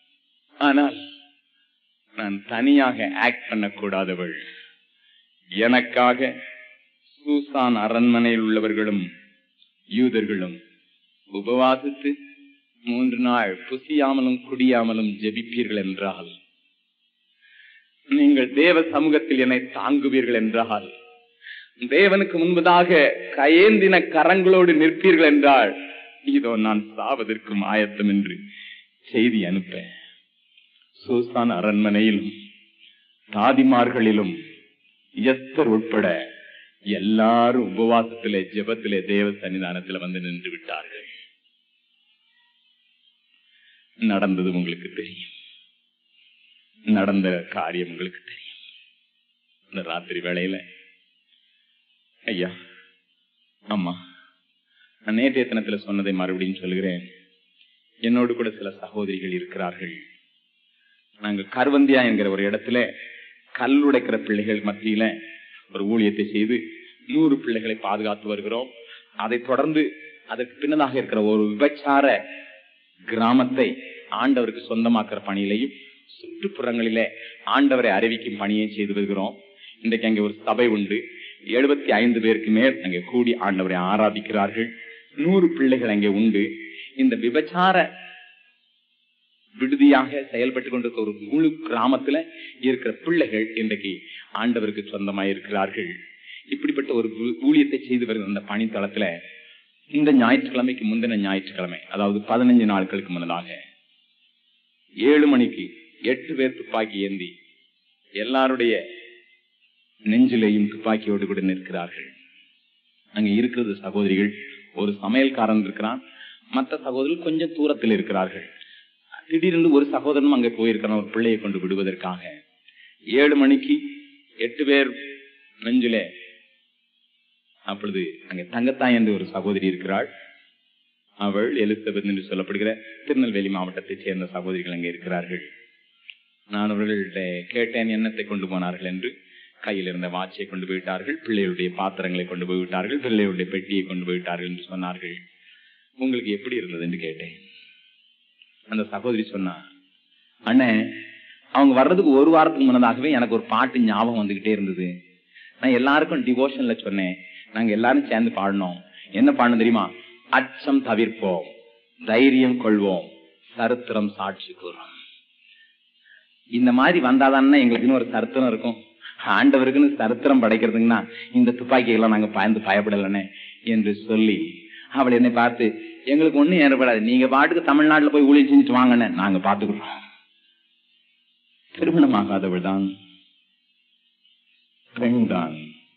நான் தனியாக ஆக்ட் பண்ணக்கூடாதவள். எனக்காக சூசான் அரண்மனையில் உள்ளவர்களும் யூதர்களும் உபவாசித்து 3 நாள் புசியாமலும் குடியாமலும் ஜெபிப்பீர்கள் என்றால், நீங்கள் தேவ சமூகத்தில் என்னை தாங்குவீர்கள் என்றால், தேவனுக்கு முன்பதாக கையேந்தின கரங்களோடு நிற்பீர்கள் என்றால், இதோ நான் சாவதற்கும் ஆயத்தம் என்று செய்தி அனுப்ப சூசான் அரண்மனையிலும் தாதிமார்களிலும் எஸ்தர் உட்பட எல்லாரும் உபவாசத்திலே ஜெபத்திலே தேவ சன்னிதானத்தில் வந்து நின்று விட்டார்கள். நடந்தது உங்களுக்கு தெரியும், நடந்த காரியம் உங்களுக்கு தெரியும். இந்த ராத்திரி வேளையில ஐயா அம்மா, நான் நேற்றைய தினத்துல சொன்னதை மறுபடியும் சொல்கிறேன். என்னோடு கூட சில சகோதரிகள் இருக்கிறார்கள். நாங்க கருவந்தியா என்கிற ஒரு இடத்துல கல்லுடைக்கிற பிள்ளைகள் மத்தியில ஒரு ஊழியத்தை செய்து 100 பிள்ளைகளை பாதுகாத்து வருகிறோம். அதை தொடர்ந்து அதற்கு பின்னதாக இருக்கிற ஒரு விபச்சார கிராமத்தை ஆண்டவருக்கு சொந்தமாக்குற பணியிலையும் சுற்றுப்புறங்களிலே ஆண்டவரை அறிவிக்கும் பணியை செய்து வருகிறோம். இன்றைக்கு அங்கே ஒரு சபை உண்டு. 75 பேருக்கு மேல் அங்கே கூடி ஆண்டவரை ஆராதிக்கிறார்கள். 100 பிள்ளைகள் அங்கே உண்டு. இந்த விபச்சார விடுதியாக செயல்பட்டு கொண்டிருக்கிற ஒரு முழு கிராமத்துல இருக்கிற பிள்ளைகள் இன்றைக்கு ஆண்டவருக்கு சொந்தமாயிருக்கிறார்கள். இப்படிப்பட்ட ஒரு ஊழியத்தை செய்து வருகிற அந்த பணித்தளத்துல இந்த ஞாயிற்றுக்கிழமைக்கு முந்தின ஞாயிற்றுக்கிழமை, அதாவது 15 நாட்களுக்கு முன்னதாக 7 மணிக்கு 8 பேர் துப்பாக்கி ஏந்தி எல்லாருடைய நெஞ்சிலையும் துப்பாக்கியோடு கூட நிற்கிறார்கள். அங்க இருக்கிறது சகோதரிகள், ஒரு சமையல்காரன் இருக்கிறான், மற்ற சகோதரர்கள் கொஞ்சம் தூரத்தில் இருக்கிறார்கள். திடீரென்று ஒரு சகோதரனும் அங்கே போயிருக்கிறான் ஒரு பிள்ளையை கொண்டு விடுவதற்காக. 7 மணிக்கு 8 பேர் நெஞ்சிலே. அப்பொழுது அங்கே தங்கத்தாய் என்று ஒரு சகோதரி இருக்கிறாள். அவள் எலிசபெத் என்று சொல்லப்படுகிற திருநெல்வேலி மாவட்டத்தைச் சேர்ந்த சகோதரிகள் அங்கே இருக்கிறார்கள். நான் அவர்கள்ட்ட கேட்டேன் என்னத்தை கொண்டு போனார்கள் என்று. கையில் இருந்த வாட்சை கொண்டு போய்விட்டார்கள், பிள்ளைகளுடைய பாத்திரங்களை கொண்டு போய்விட்டார்கள், பிள்ளைகளுடைய பெட்டியை கொண்டு போய்விட்டார்கள் என்று சொன்னார்கள். உங்களுக்கு எப்படி இருந்தது என்று கேட்டேன். அந்த சகோதரி சொன்னா, அண்ணே அவங்க வர்றதுக்கு ஒரு வாரத்துக்கு முன்னதாகவே எனக்கு ஒரு பாட்டு ஞாபகம் வந்துகிட்டே இருந்தது. நான் எல்லாருக்கும் டிவோஷன்ல சொன்னேன், நாங்க எல்லாரும் சேர்ந்து பாடணும். என்ன பாடணும் தெரியுமா? அச்சம் தவிர்ப்போம், தைரியம் கொள்வோம், சரித்திரம் சாட்சி கூறும். இந்த மாதிரி வந்தாதான் எங்களுக்குன்னு ஒரு சரித்திரம் இருக்கும். ஆண்டவருக்குன்னு சரித்திரம் படைக்கிறதுங்கன்னா இந்த துப்பாக்கியெல்லாம் நாங்க பயந்து பயப்படலனே என்று சொல்லி அவள் என்னை பார்த்து, எங்களுக்கு ஒண்ணும் ஏற்படாது, நீங்க பாட்டுக்கு தமிழ்நாட்டுல போய் ஊழியம் செஞ்சுட்டு வாங்கன்னு நாங்க பாத்துக்கிறோம். திருமணமாகாதவள் தான், பெண் தான்.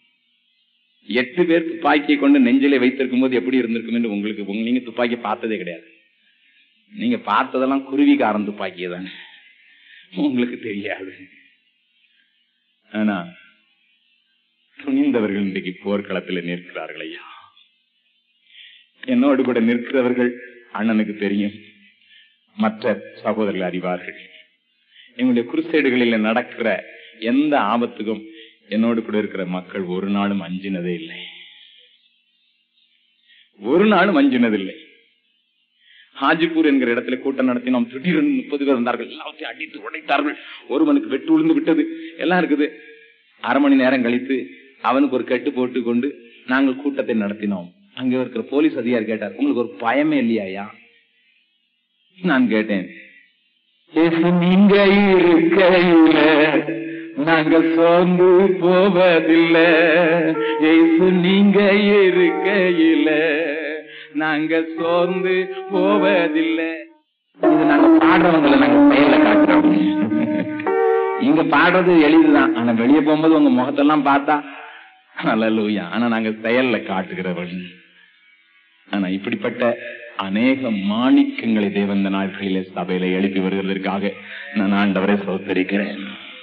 8 பேர் துப்பாக்கியை கொண்டு நெஞ்சிலே வைத்திருக்கும் போது எப்படி இருந்திருக்கும் என்று உங்களுக்கு, நீங்க துப்பாக்கி பார்த்ததே கிடையாது. நீங்க பார்த்ததெல்லாம் குருவிக்காரன் துப்பாக்கியே தானே, உங்களுக்கு தெரியாது. ஆனா துணிந்தவர்கள் இன்றைக்கு போர்க்களத்தில் நிற்கிறார்கள் ஐயா. என்னோடு கூட நிற்கிறவர்கள் அண்ணனுக்கு தெரியும், மற்ற சகோதரர்கள் அறிவார்கள். எங்களுடைய குருசேடுகளில் நடக்கிற எந்த ஆபத்துக்கும் என்னோடு கூட இருக்கிற மக்கள் ஒரு நாளும் அஞ்சினதே இல்லை, ஒரு நாளும் அஞ்சினதில்லை. ஹாஜிப்பூர் என்கிற இடத்துல கூட்டம் நடத்தினோம். திடீரென்று 30 பேர் இருந்தார்கள். எல்லாத்தையும் அடித்து உடைத்தார்கள். ஒருவனுக்கு வெட்டு விழுந்து விட்டது. எல்லாம் இருக்குது. அரை மணி நேரம் கழித்து அவனுக்கு ஒரு கட்டு போட்டு கொண்டு நாங்கள் கூட்டத்தை நடத்தினோம். அங்கே இருக்கிற போலீஸ் அதிகாரி கேட்டார், உங்களுக்கு ஒரு பயமே இல்லையா? நான் கேட்டேன், நீங்க இருக்கையில நாங்கள் சோர்ந்து போவதில்லை, நீங்க இருக்கையில நாங்க சோர்ந்து போவதில்லை. இது நாங்க பாடுறவங்களை நாங்க செயல காட்டுறோம். இங்க பாடுறது எளிதுதான், ஆனா வெளியே போகும்போது உங்க முகத்தெல்லாம் பார்த்தா அல்லேலூயா, ஆனா நாங்க செயல்ல காட்டுகிறவர்கள். ஆனா இப்படிப்பட்ட அநேக மாணிக்கங்களை தேவன் இந்த நாட்களிலே சபையில எழுப்பி வருவதற்காக நான் ஆண்டவரை சோத்தரிக்கிறேன்.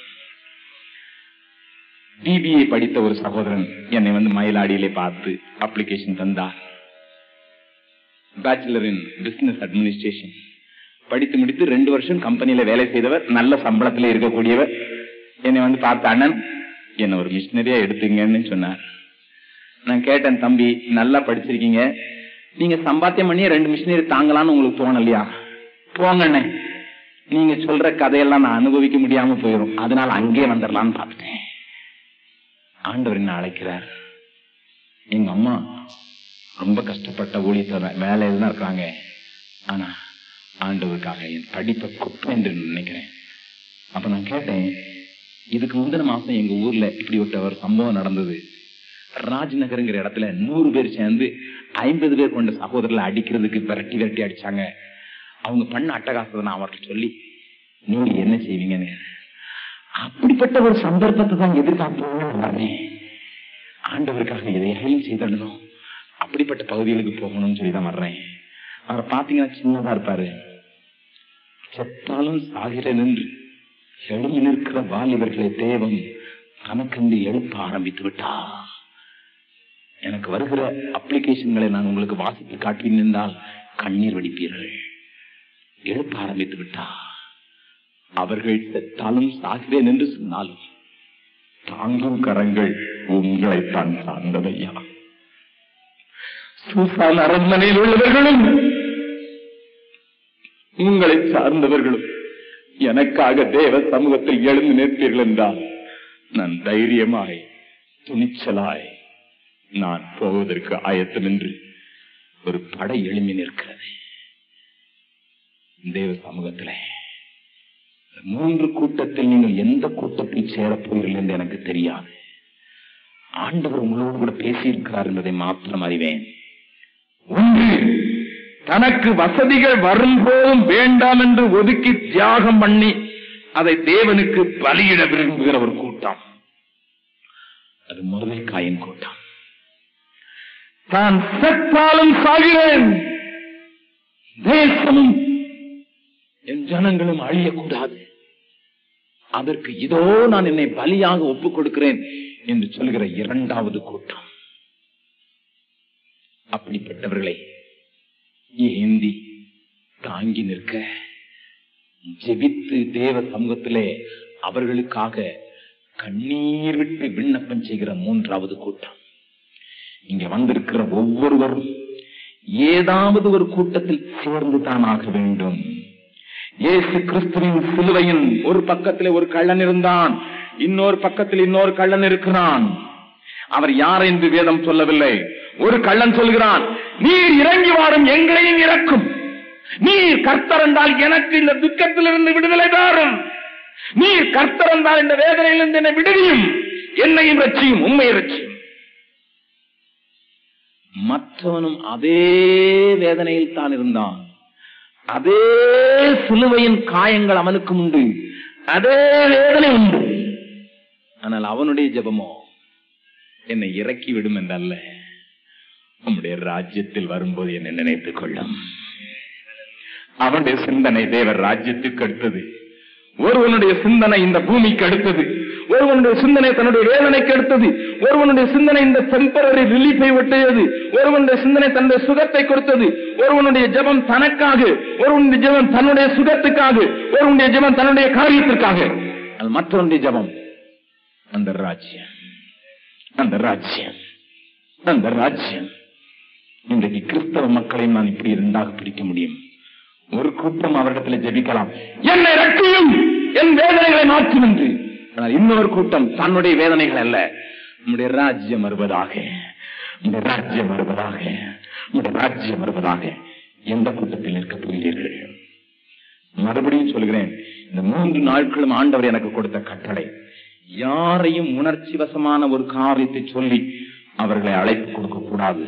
பிபிஏ படித்த ஒரு சகோதரன் என்னை மயிலாடியிலே பார்த்து அப்ளிகேஷன் தந்தார். பேச்சுலர் இன் பிசினஸ் அட்மினிஸ்ட்ரேஷன் படித்து முடித்து 2 வருஷம் கம்பெனியில வேலை செய்தவர், நல்ல சம்பளத்தில் இருக்கக்கூடியவர். என்னை பார்த்த, அண்ணன் என்ன ஒரு மிஷினரியா எடுத்துங்கன்னு சொன்னார். நான் கேட்டேன், தம்பி நல்லா படிச்சிருக்கீங்க, நீங்க சம்பாத்தியம் பண்ணி 2 மிஷினரி தாங்கலான்னு உங்களுக்கு தோணலையா? போங்கண்ணே, நீங்க சொல்ற கதையெல்லாம் நான் அனுபவிக்க முடியாம போயிடும், அதனால அங்கே வந்துடலான்னு பார்த்துட்டேன். ஆண்டவர் என்ன அழைக்கிறார். எங்க அம்மா ரொம்ப கஷ்டப்பட்ட ஊழியத்தை வேலையில தான் இருக்காங்க, ஆனா ஆண்டவருக்காக என் படிப்பை குப்பை என்று நினைக்கிறேன். அப்ப நான் கேட்டேன், இதுக்கு முந்தின மாசம் எங்க ஊர்ல இப்படி ஒரு சம்பவம் நடந்தது. ராஜ்நகருங்கிற இடத்துல 100 பேர் சேர்ந்து 50 பேர் கொண்ட சகோதரர்களை அடிக்கிறதுக்கு விரட்டி விரட்டி அடிச்சாங்க. அவங்க பண்ண அட்டகாசத்தை நான் அவர்கிட்ட சொல்லி, நீங்க என்ன செய்வீங்கன்னு. அப்படிப்பட்ட ஒரு சந்தர்ப்பத்தை தான் எதிர்பார்ப்போம். ஆண்டவருக்காக எதையும் செய்திடணும், அப்படிப்பட்ட பகுதிகளுக்கு போகணும்னு சொல்லிதான் வர்றேன். அவரை பாத்தீங்கன்னா சின்னதா இருப்பாரு, செத்தாலும் சாகிற நின்று எழுதி நிற்கிற வாலிபர்களை தேவன் தனக்கென்று எழுப்ப ஆரம்பித்து விட்டா. எனக்கு வருகிற அப்ளிகேஷன்களை நான் உங்களுக்கு வாசித்து காட்டியிருந்தால் கண்ணீர் வடிப்பீர்கள். எழுப்ப ஆரம்பித்து விட்டா. அவர்கள் செத்தாலும் சாகிறேன் என்று சொன்னாலும் தாங்கும் கரங்கள் உங்களைத்தான் சார்ந்ததையா. சூசான் அரண்மனையில் உள்ளவர்களும் உங்களை சார்ந்தவர்களும் எனக்காக தேவ சமூகத்தில் எழுந்து நிற்பீர்கள் என்றால் நான் தைரியமாய் துணிச்சலாய் நான் போவதற்கு ஆயத்தம் என்று ஒரு படை எழுமி நிற்கிறது. தேவ சமூகத்திலே 3 கூட்டத்தில் நீங்கள் எந்த கூட்டத்தில் சேரப்போகிறீர்கள் என்று எனக்கு தெரியாது. ஆண்டவர் உங்களோடு கூட பேசியிருக்கிறார் என்பதை மாத்திரம் அறிவேன். ஒன்று, தனக்கு வசதிகள் வரும்போதும் வேண்டாம் என்று ஒதுக்கி தியாகம் பண்ணி அதை தேவனுக்கு பலியிட விரும்புகிற ஒரு கூட்டம். அது மொர்தெகாயின் கூட்டம். தான் செத்தாலும் சாகிறேன், தேசமும் என் ஜனங்களும் அழியக்கூடாது, அதற்கு இதோ நான் என்னை பலியாக ஒப்புக் கொடுக்கிறேன் என்று சொல்கிற 2வது கூட்டம். அப்படிப்பட்டவர்களை ஏந்தி தாங்கி நிற்க, ஜெபித்து தேவ சமூகத்திலே அவர்களுக்காக கண்ணீர் விட்டு விண்ணப்பம் செய்கிற 3வது கூட்டம். இங்க வந்திருக்கிற ஒவ்வொருவரும் ஏதாவது ஒரு கூட்டத்தில் சேர்ந்து தான் ஆக வேண்டும். இயேசு கிறிஸ்துவின் சிலுவையின் ஒரு பக்கத்திலே ஒரு கள்ளன் இருந்தான், இன்னொரு பக்கத்தில் இன்னொரு கள்ளன் இருக்கிறான். அவர் யார் என்று வேதம் சொல்லவில்லை. ஒரு கள்ளன் சொல்கிறான், நீர் இறங்கி வாரும், எங்களையும் இறக்கும். நீர் கர்த்தர் என்றால் எனக்கு இந்த துக்கத்திலிருந்து விடுதலை தாரும். நீர் கர்த்தர் என்றால் இந்த வேதனையிலிருந்து என்னை விடுவியும், என்னையும் ரட்சியும், உண்மை ரட்சியும். மற்றவனும் அதே வேதனையில் தான் இருந்தான். அதே சிலுவையின் காயங்கள் அவனுக்கு உண்டு, அதே வேதனை உண்டு. ஆனால் அவனுடைய ஜெபமோ என்னை இறக்கி விடும் என்றல்ல, உம்முடைய ராஜ்யத்தில் வரும்போது என்னை நினைத்துக் கொள்ளும். அவனுடைய சிந்தனை தேவர் ராஜ்யத்துக்கு அடுத்தது. ஒருவனுடைய சிந்தனை இந்த பூமிக்கு அடுத்தது. ஒருவனுடைய சிந்தனை தன்னுடைய வேதனைக்கு அடுத்தது. ஒருவனுடைய சிந்தனை இந்த டெம்பரரி ரிலீஃபை ஒட்டியது. ஒருவனுடைய சிந்தனை தன்னுடைய சுகத்தை கொடுத்தது. ஒருவனுடைய ஜெபம் தனக்காக, ஒருவனுடைய ஜெபம் தன்னுடைய சுகத்துக்காக, ஒருவனுடைய ஜெபம் தன்னுடைய காரியத்திற்காக. மற்றவனுடைய ஜெபம் அந்த ராஜ்யம், அந்த ராஜ்யம், அந்த ராஜ்யம். இன்றைக்கு கிறிஸ்தவ மக்களையும் நான் இப்படி 2ஆக பிரிக்க முடியும். ஒரு கூட்டம் அவரிடத்தில் ஜெபிக்கலாம், என்னை ரட்சியும், என் வேதனைகளை மாற்றும் என்று. ஆனால் இன்னொரு கூட்டம் தன்னுடைய வேதனைகள் அல்ல, நம்முடைய ராஜ்யம் வருவதாக, நம்முடைய ராஜ்யம் வருவதாக, நம்முடைய ராஜ்யம் வருவதாக. எந்த கூட்டத்தில் நிற்க போகிறீர்கள்? மறுபடியும் சொல்கிறேன், இந்த 3 நாட்களும் ஆண்டவர் எனக்கு கொடுத்த கட்டளை, யாரையும் உணர்ச்சி வசமான ஒரு காரியத்தை சொல்லி அவர்களை அழைப்பு கொடுக்க கூடாது.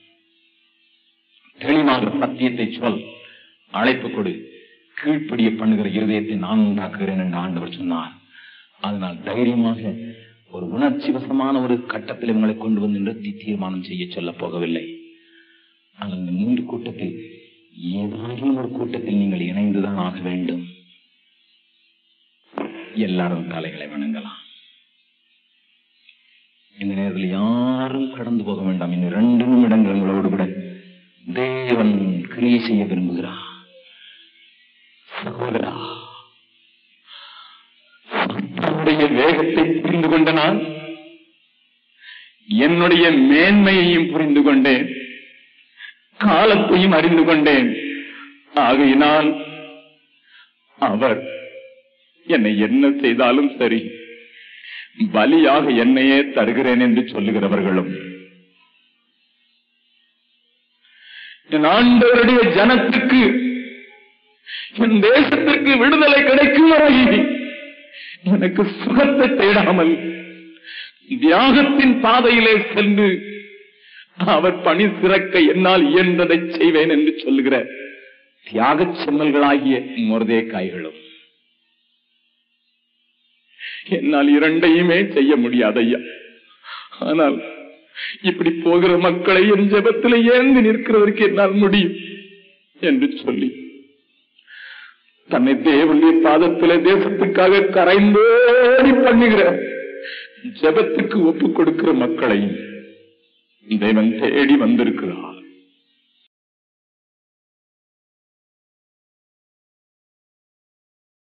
தெளிவாக சத்தியத்தை சொல், அழைப்பு கொடு, கீழ்ப்படிய பண்ணுகிற இருதயத்தை நான் உண்டாக்குகிறேன் என்று ஆண்டவர் சொன்னார். அதனால் தைரியமாக ஒரு உணர்ச்சி வசமான ஒரு கட்டத்தில் இவங்களை கொண்டு வந்து நிறுத்தி தீர்மானம் செய்ய சொல்ல போகவில்லை. ஆனால் இந்த 3 கூட்டத்தில் ஏதாலும் ஒரு கூட்டத்தில் நீங்கள் இணைந்துதான் ஆக வேண்டும். எல்லாரும் தலைகளை வணங்கலாம். இந்த நேரத்தில் யாரும் கடந்து போக வேண்டாம். இன்னும் 2 நிமிடங்கள் உங்களோடு கூட தேவன் கிரியை செய்ய விரும்புகிறார். சகோதரா, தன்னுடைய வேகத்தை புரிந்து கொண்ட நான் என்னுடைய மேன்மையையும் புரிந்து கொண்டேன், காலத்தையும் அறிந்து கொண்டேன். ஆகையினால் அவர் என்னை என்ன செய்தாலும் சரி, பலியாக என்னையே தருகிறேன் என்று சொல்லுகிறவர்களும், என் ஆண்டவருடைய ஜனத்துக்கு, என் தேசத்திற்கு விடுதலை கிடைக்கும் வரை எனக்கு சுகத்தை தேடாமல் தியாகத்தின் பாதையிலே சென்று அவர் பணி சிறக்க என்னால் இயன்றதை செய்வேன் என்று சொல்லுகிற தியாக செம்மல்களாகிய மொர்தெகாய்களும், என்னால் 2ஐயுமே செய்ய முடியாது ஐயா. ஆனால் இப்படி போகிற மக்களை என் ஜெபத்தில் ஏந்தி நிற்கிறதற்கு என்னால் முடியும் என்று சொல்லி தன்னை தேவனுடைய பாதத்திலே தேசத்துக்காக கரைந்தோடி பண்ணுகிற ஜெபத்துக்கு ஒப்பு கொடுக்கிற மக்களையும் தேவன் தேடி வந்திருக்கிறார்.